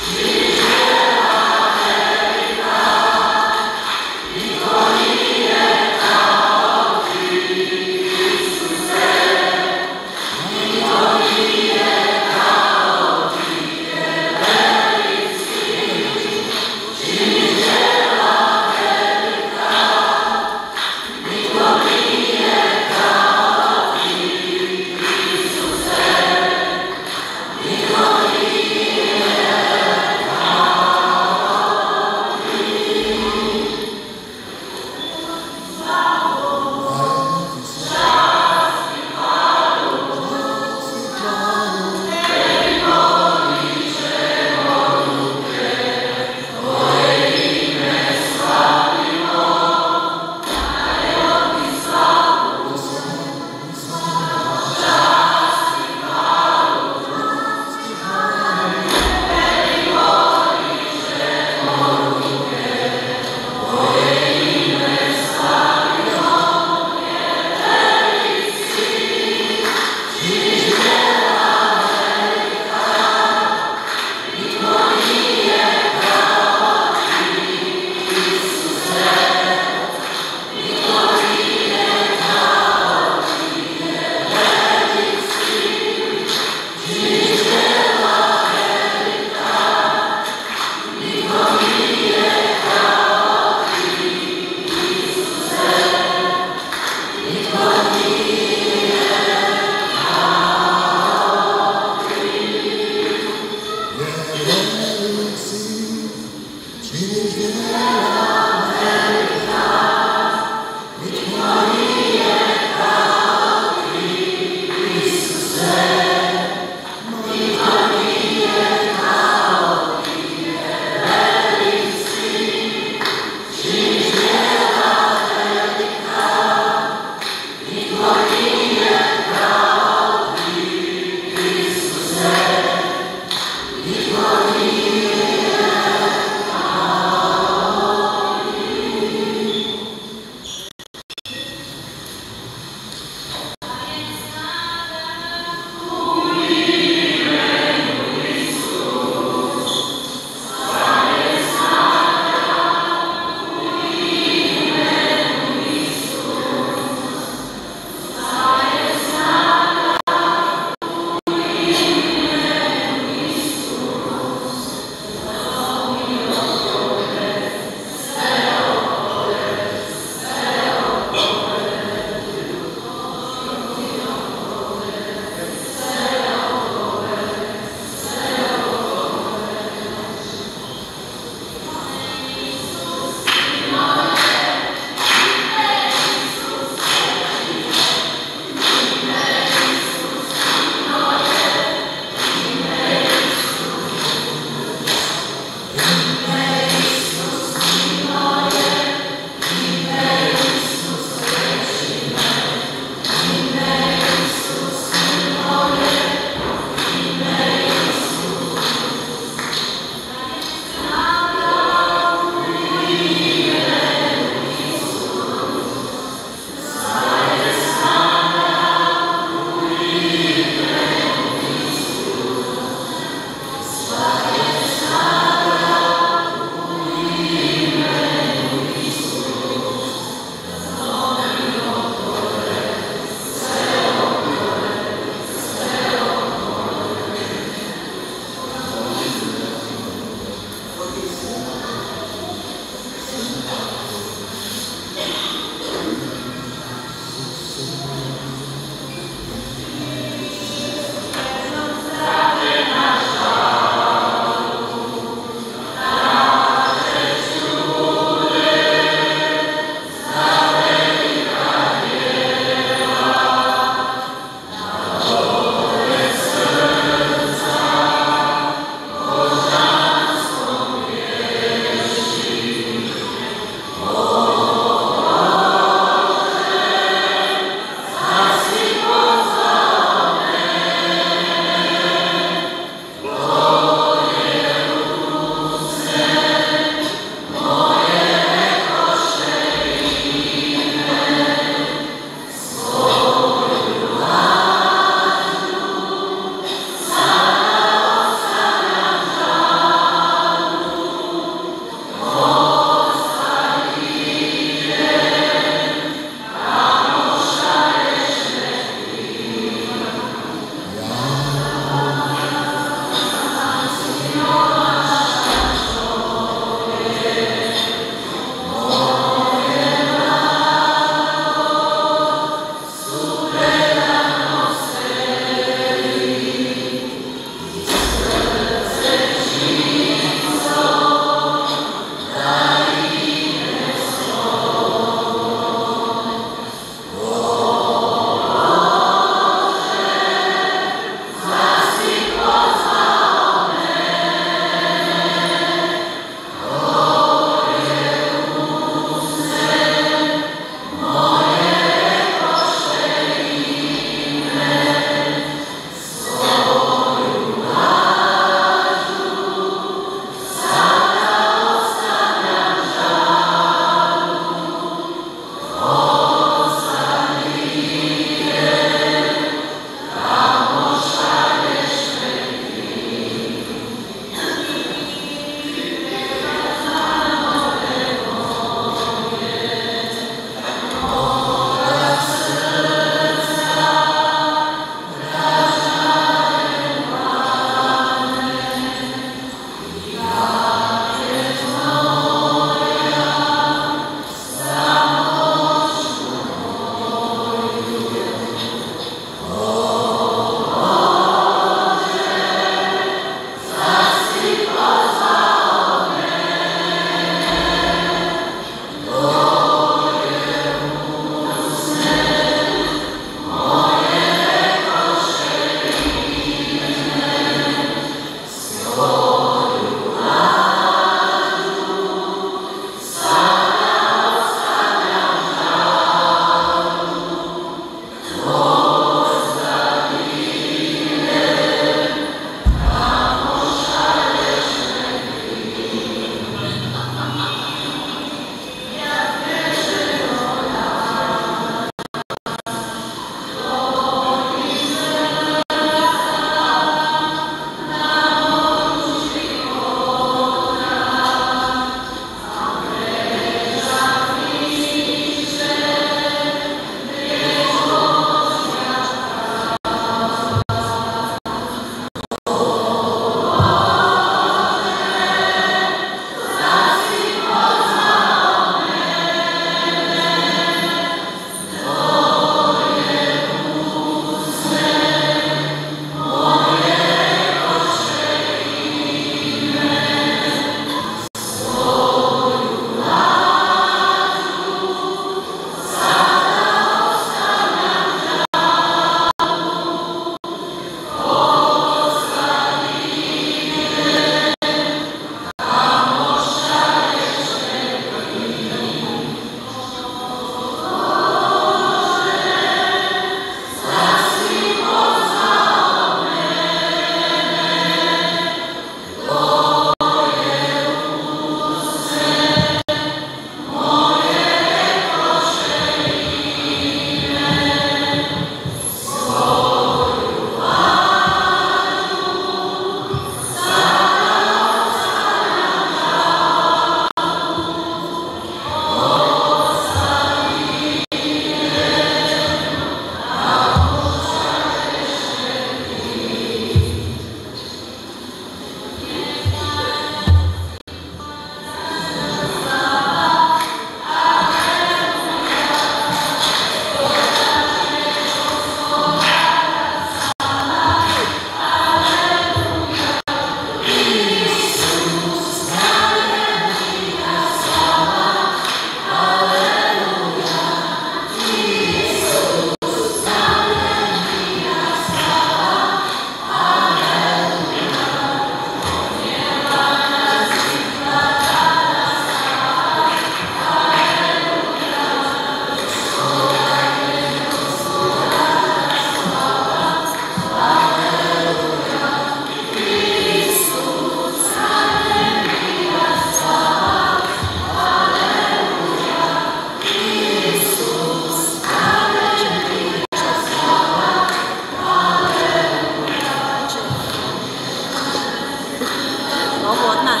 [SPEAKER 8] Mogu odmah.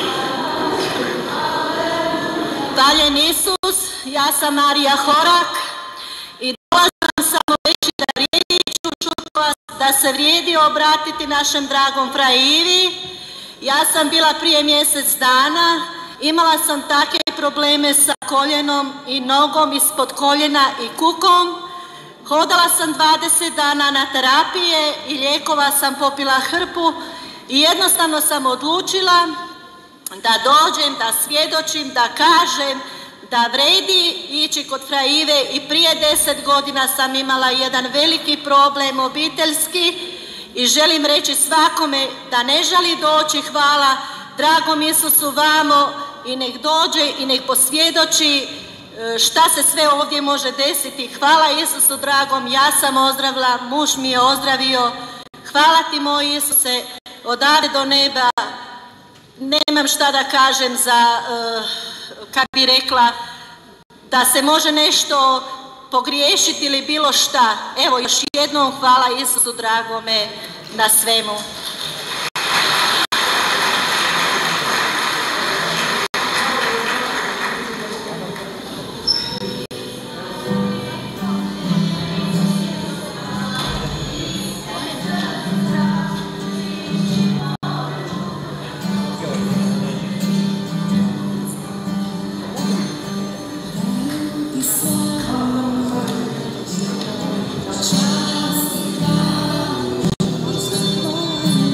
[SPEAKER 8] Valjen Isus, ja sam Marija Horak i dolazim samo reći da vrijedi čuti vas, da se vrijedi obratiti našem dragom fra Ivi. Ja sam bila prije mjesec dana, imala sam takve probleme sa koljenom i nogom ispod koljena i kukom. Hodala sam dvadeset dana na terapije i lijekova sam popila hrpu i jednostavno sam odlučila da dođem, da svjedočim, da kažem da vredi ići kod fra Ive i prije deset godina sam imala jedan veliki problem obiteljski i želim reći svakome da ne žali doći, hvala dragom Isusu vamo i nek dođe i nek posvjedoči šta se sve ovdje može desiti. Hvala Isusu dragom, ja sam ozdravila, muž mi je ozdravio. Hvala ti moj Isuse, odavde do neba. Nemam šta da kažem za, uh, kak bi rekla, da se može nešto pogriješiti ili bilo šta. Evo još jednom hvala Isusu dragome na svemu.
[SPEAKER 7] Čast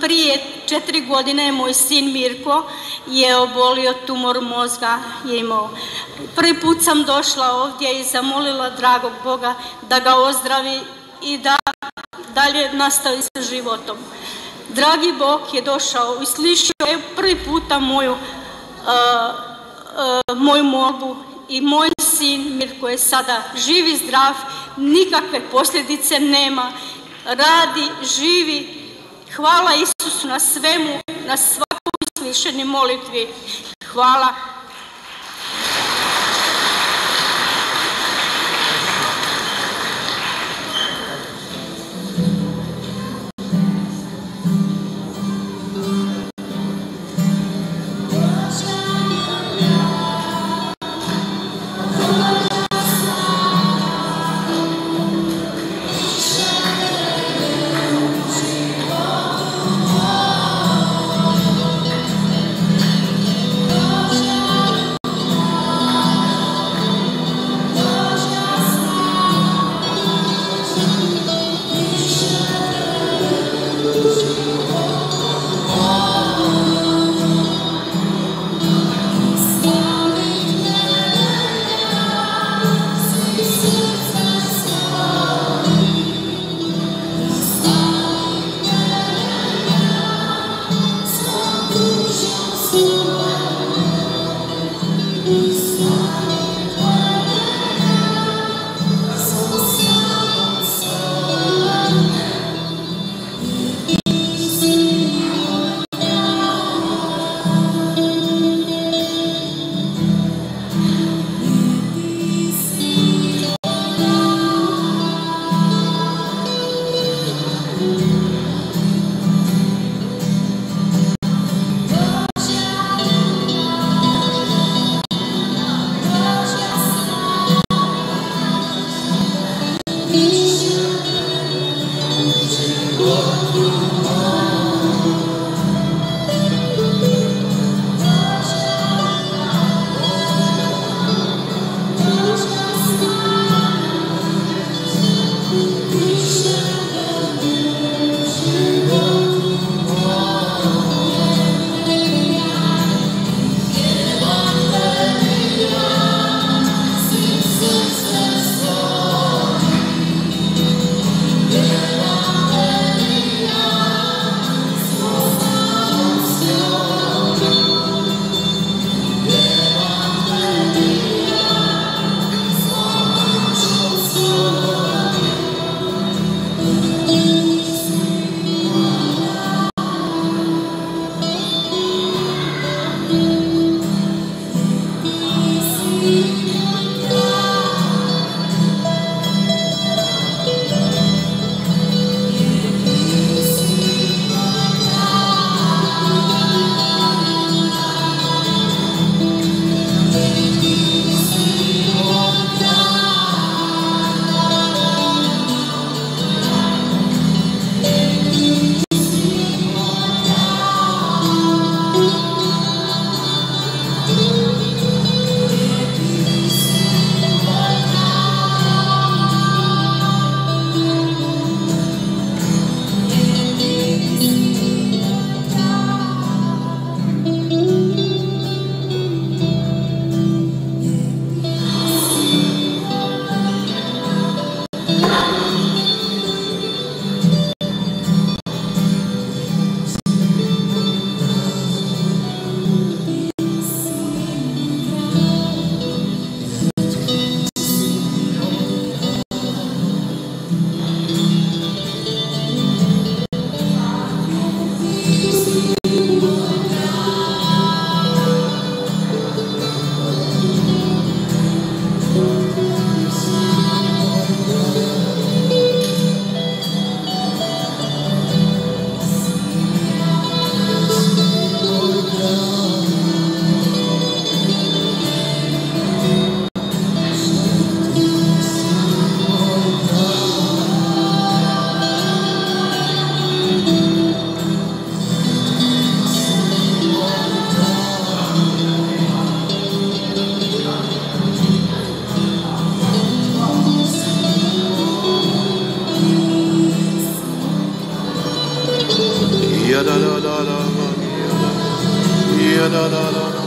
[SPEAKER 10] prije četiri godine moj sin Mirko je obolio tumor mozga, je imao. Prvi put sam došla ovdje i zamolila dragog Boga da ga ozdravi i da dalje nastavi sa životom. Dragi Bog je došao i slišio je prvi puta moju, uh, uh, moju molbu i moj sin Mirko je sada živ i zdrav, nikakve posljedice nema, radi, živi. Hvala Isusu na svemu, na svakoj slišenoj molitvi. Hvala.
[SPEAKER 7] Yeah.
[SPEAKER 6] Kia da da da da.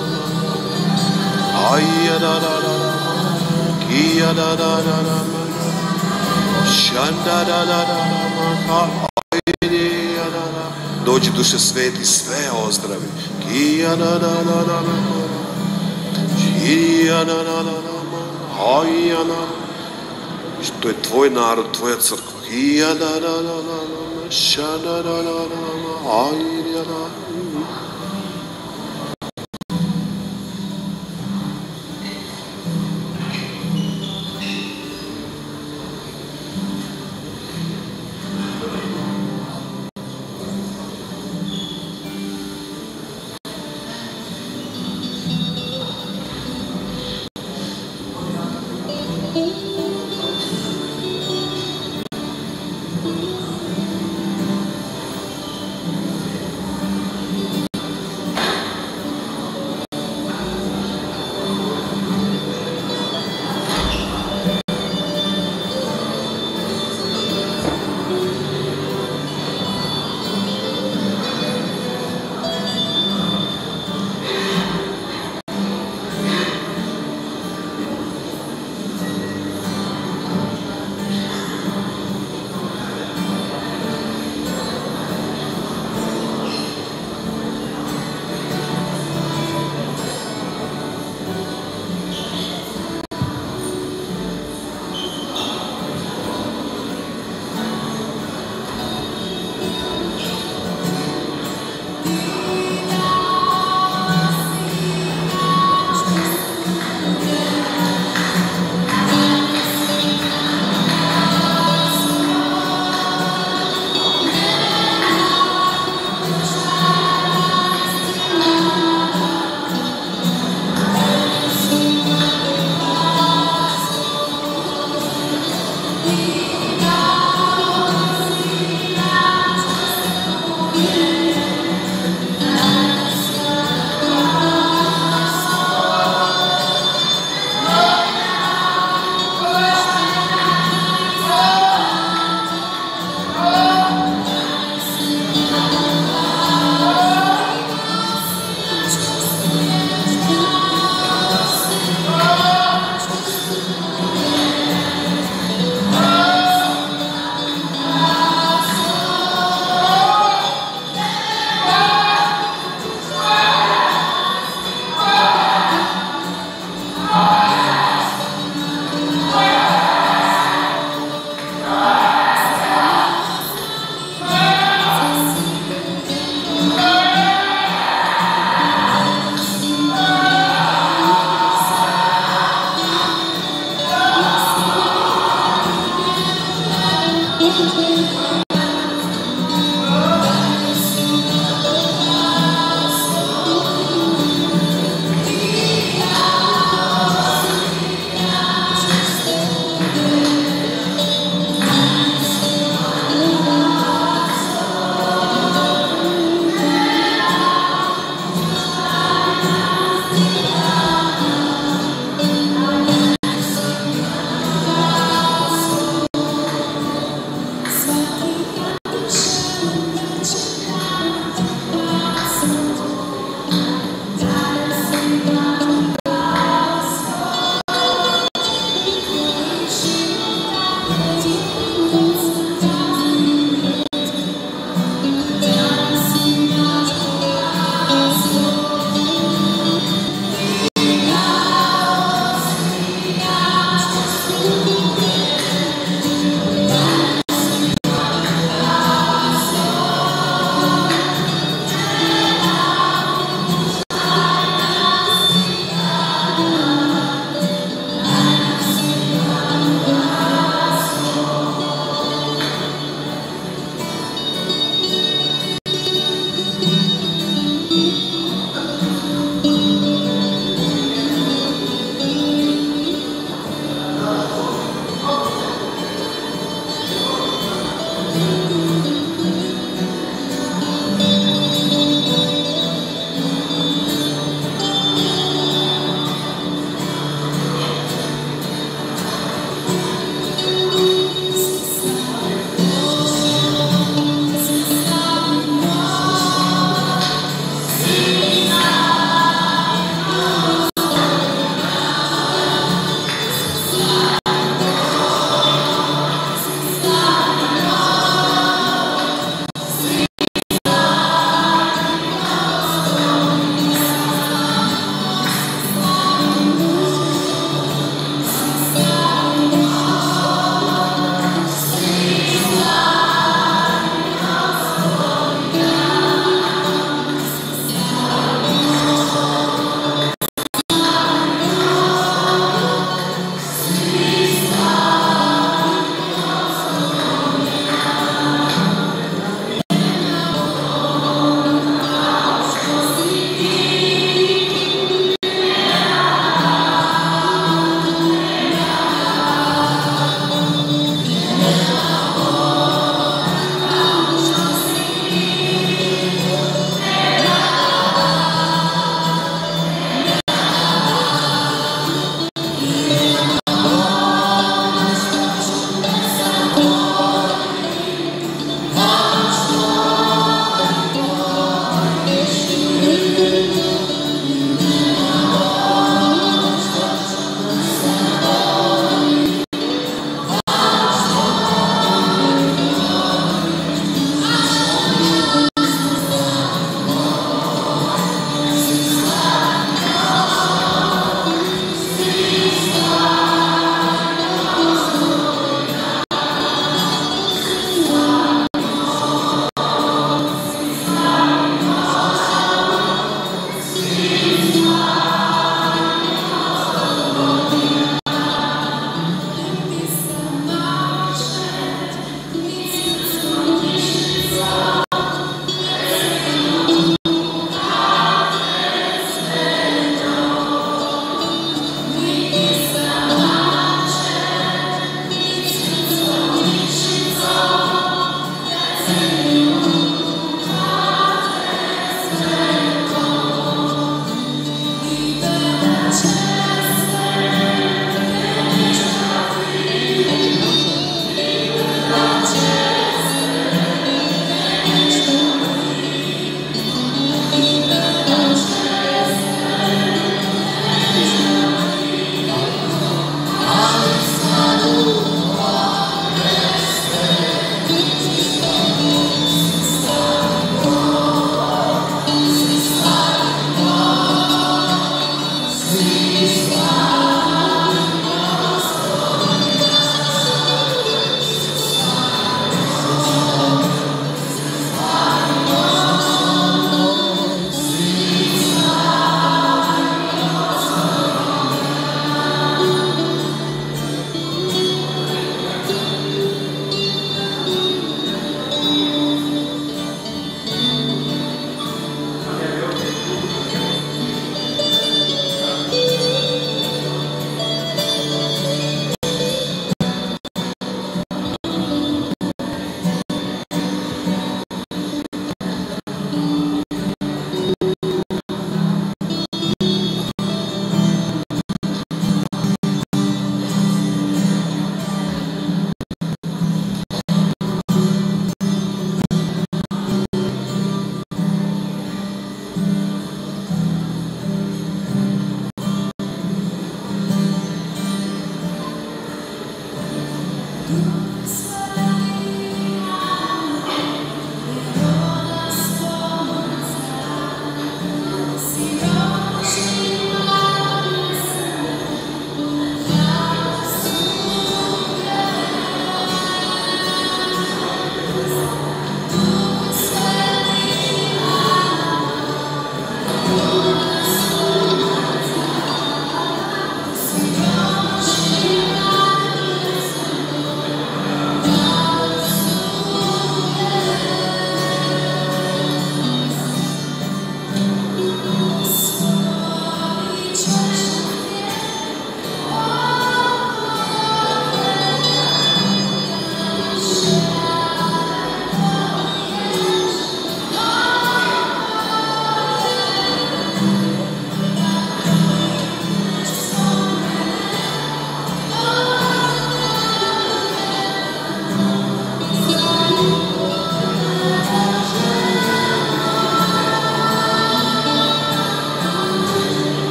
[SPEAKER 6] Aya da da da da. Kia da da da da. Shanda da da da da. Aya da da. Dođi Duše Sveti, sve ozdravi. Kia da da da da. Kia da da da da. Aya da. To je tvoj narod, tvoja crkva. Kia da da da da. Shanda da da da. Aya da.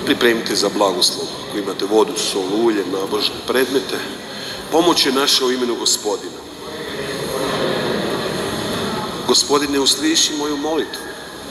[SPEAKER 6] pripremite za blagoslov. Ako imate vodu, sol, ulje, nabožne predmete, pomoć je naša u imenu Gospodina. Gospodine, usliši moju molitvu.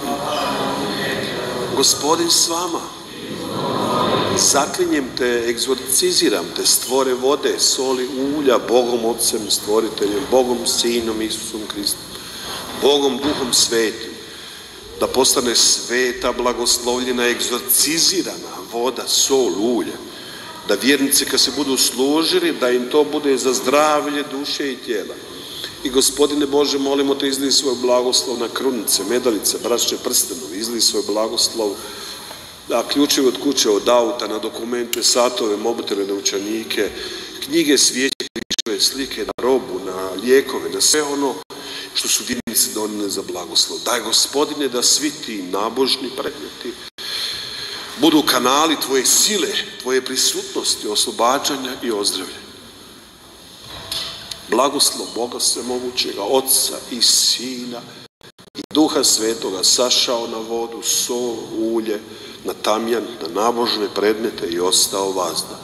[SPEAKER 6] Gospodin s vama. Zaklinjem te, egzorciziram te, stvore vode, soli, ulja, Bogom Otcem, stvoriteljem, Bogom Sinom, Isusom Kristom, Bogom Duhom Svetim, da postane sveta, blagoslovljena, egzorcizirana voda, sol, ulje, da vjernici kad se budu služili, da im to bude za zdravlje duše i tijela. I Gospodine Bože, molimo te, izlij svoj blagoslov na krunice, medalice, bračne prstenovi, izlij svoj blagoslov na ključeve od kuće, od auta, na dokumente, satove, mobitele, novčanike, knjige, svijeće, križeve, slike, na robu, na lijekove, na sve ono što su vjernici donijeli za blagoslov. Daj, Gospodine, da svi ti nabožni predmeti budu kanali tvoje sile, tvoje prisutnosti, oslobađanja i ozdravljenja. Blagoslov Boga svemogućega, Otca i Sina i Duha Svetoga sašao na vodu, sol, ulje, na tamjan, na nabožne predmete i ostao vazda.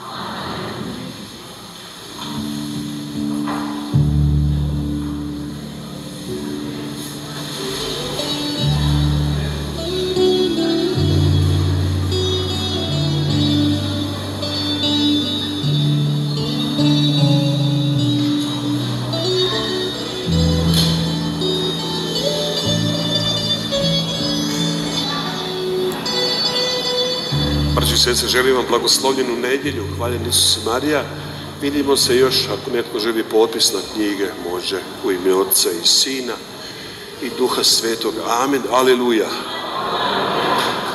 [SPEAKER 6] Braćo i sestre, želim vam blagoslovljenu nedjelju, hvaljen Isus Marija. Vidimo se još, ako netko želi potpis na knjige, može, u ime Otca i Sina i Duha Svetoga. Amen, aleluja.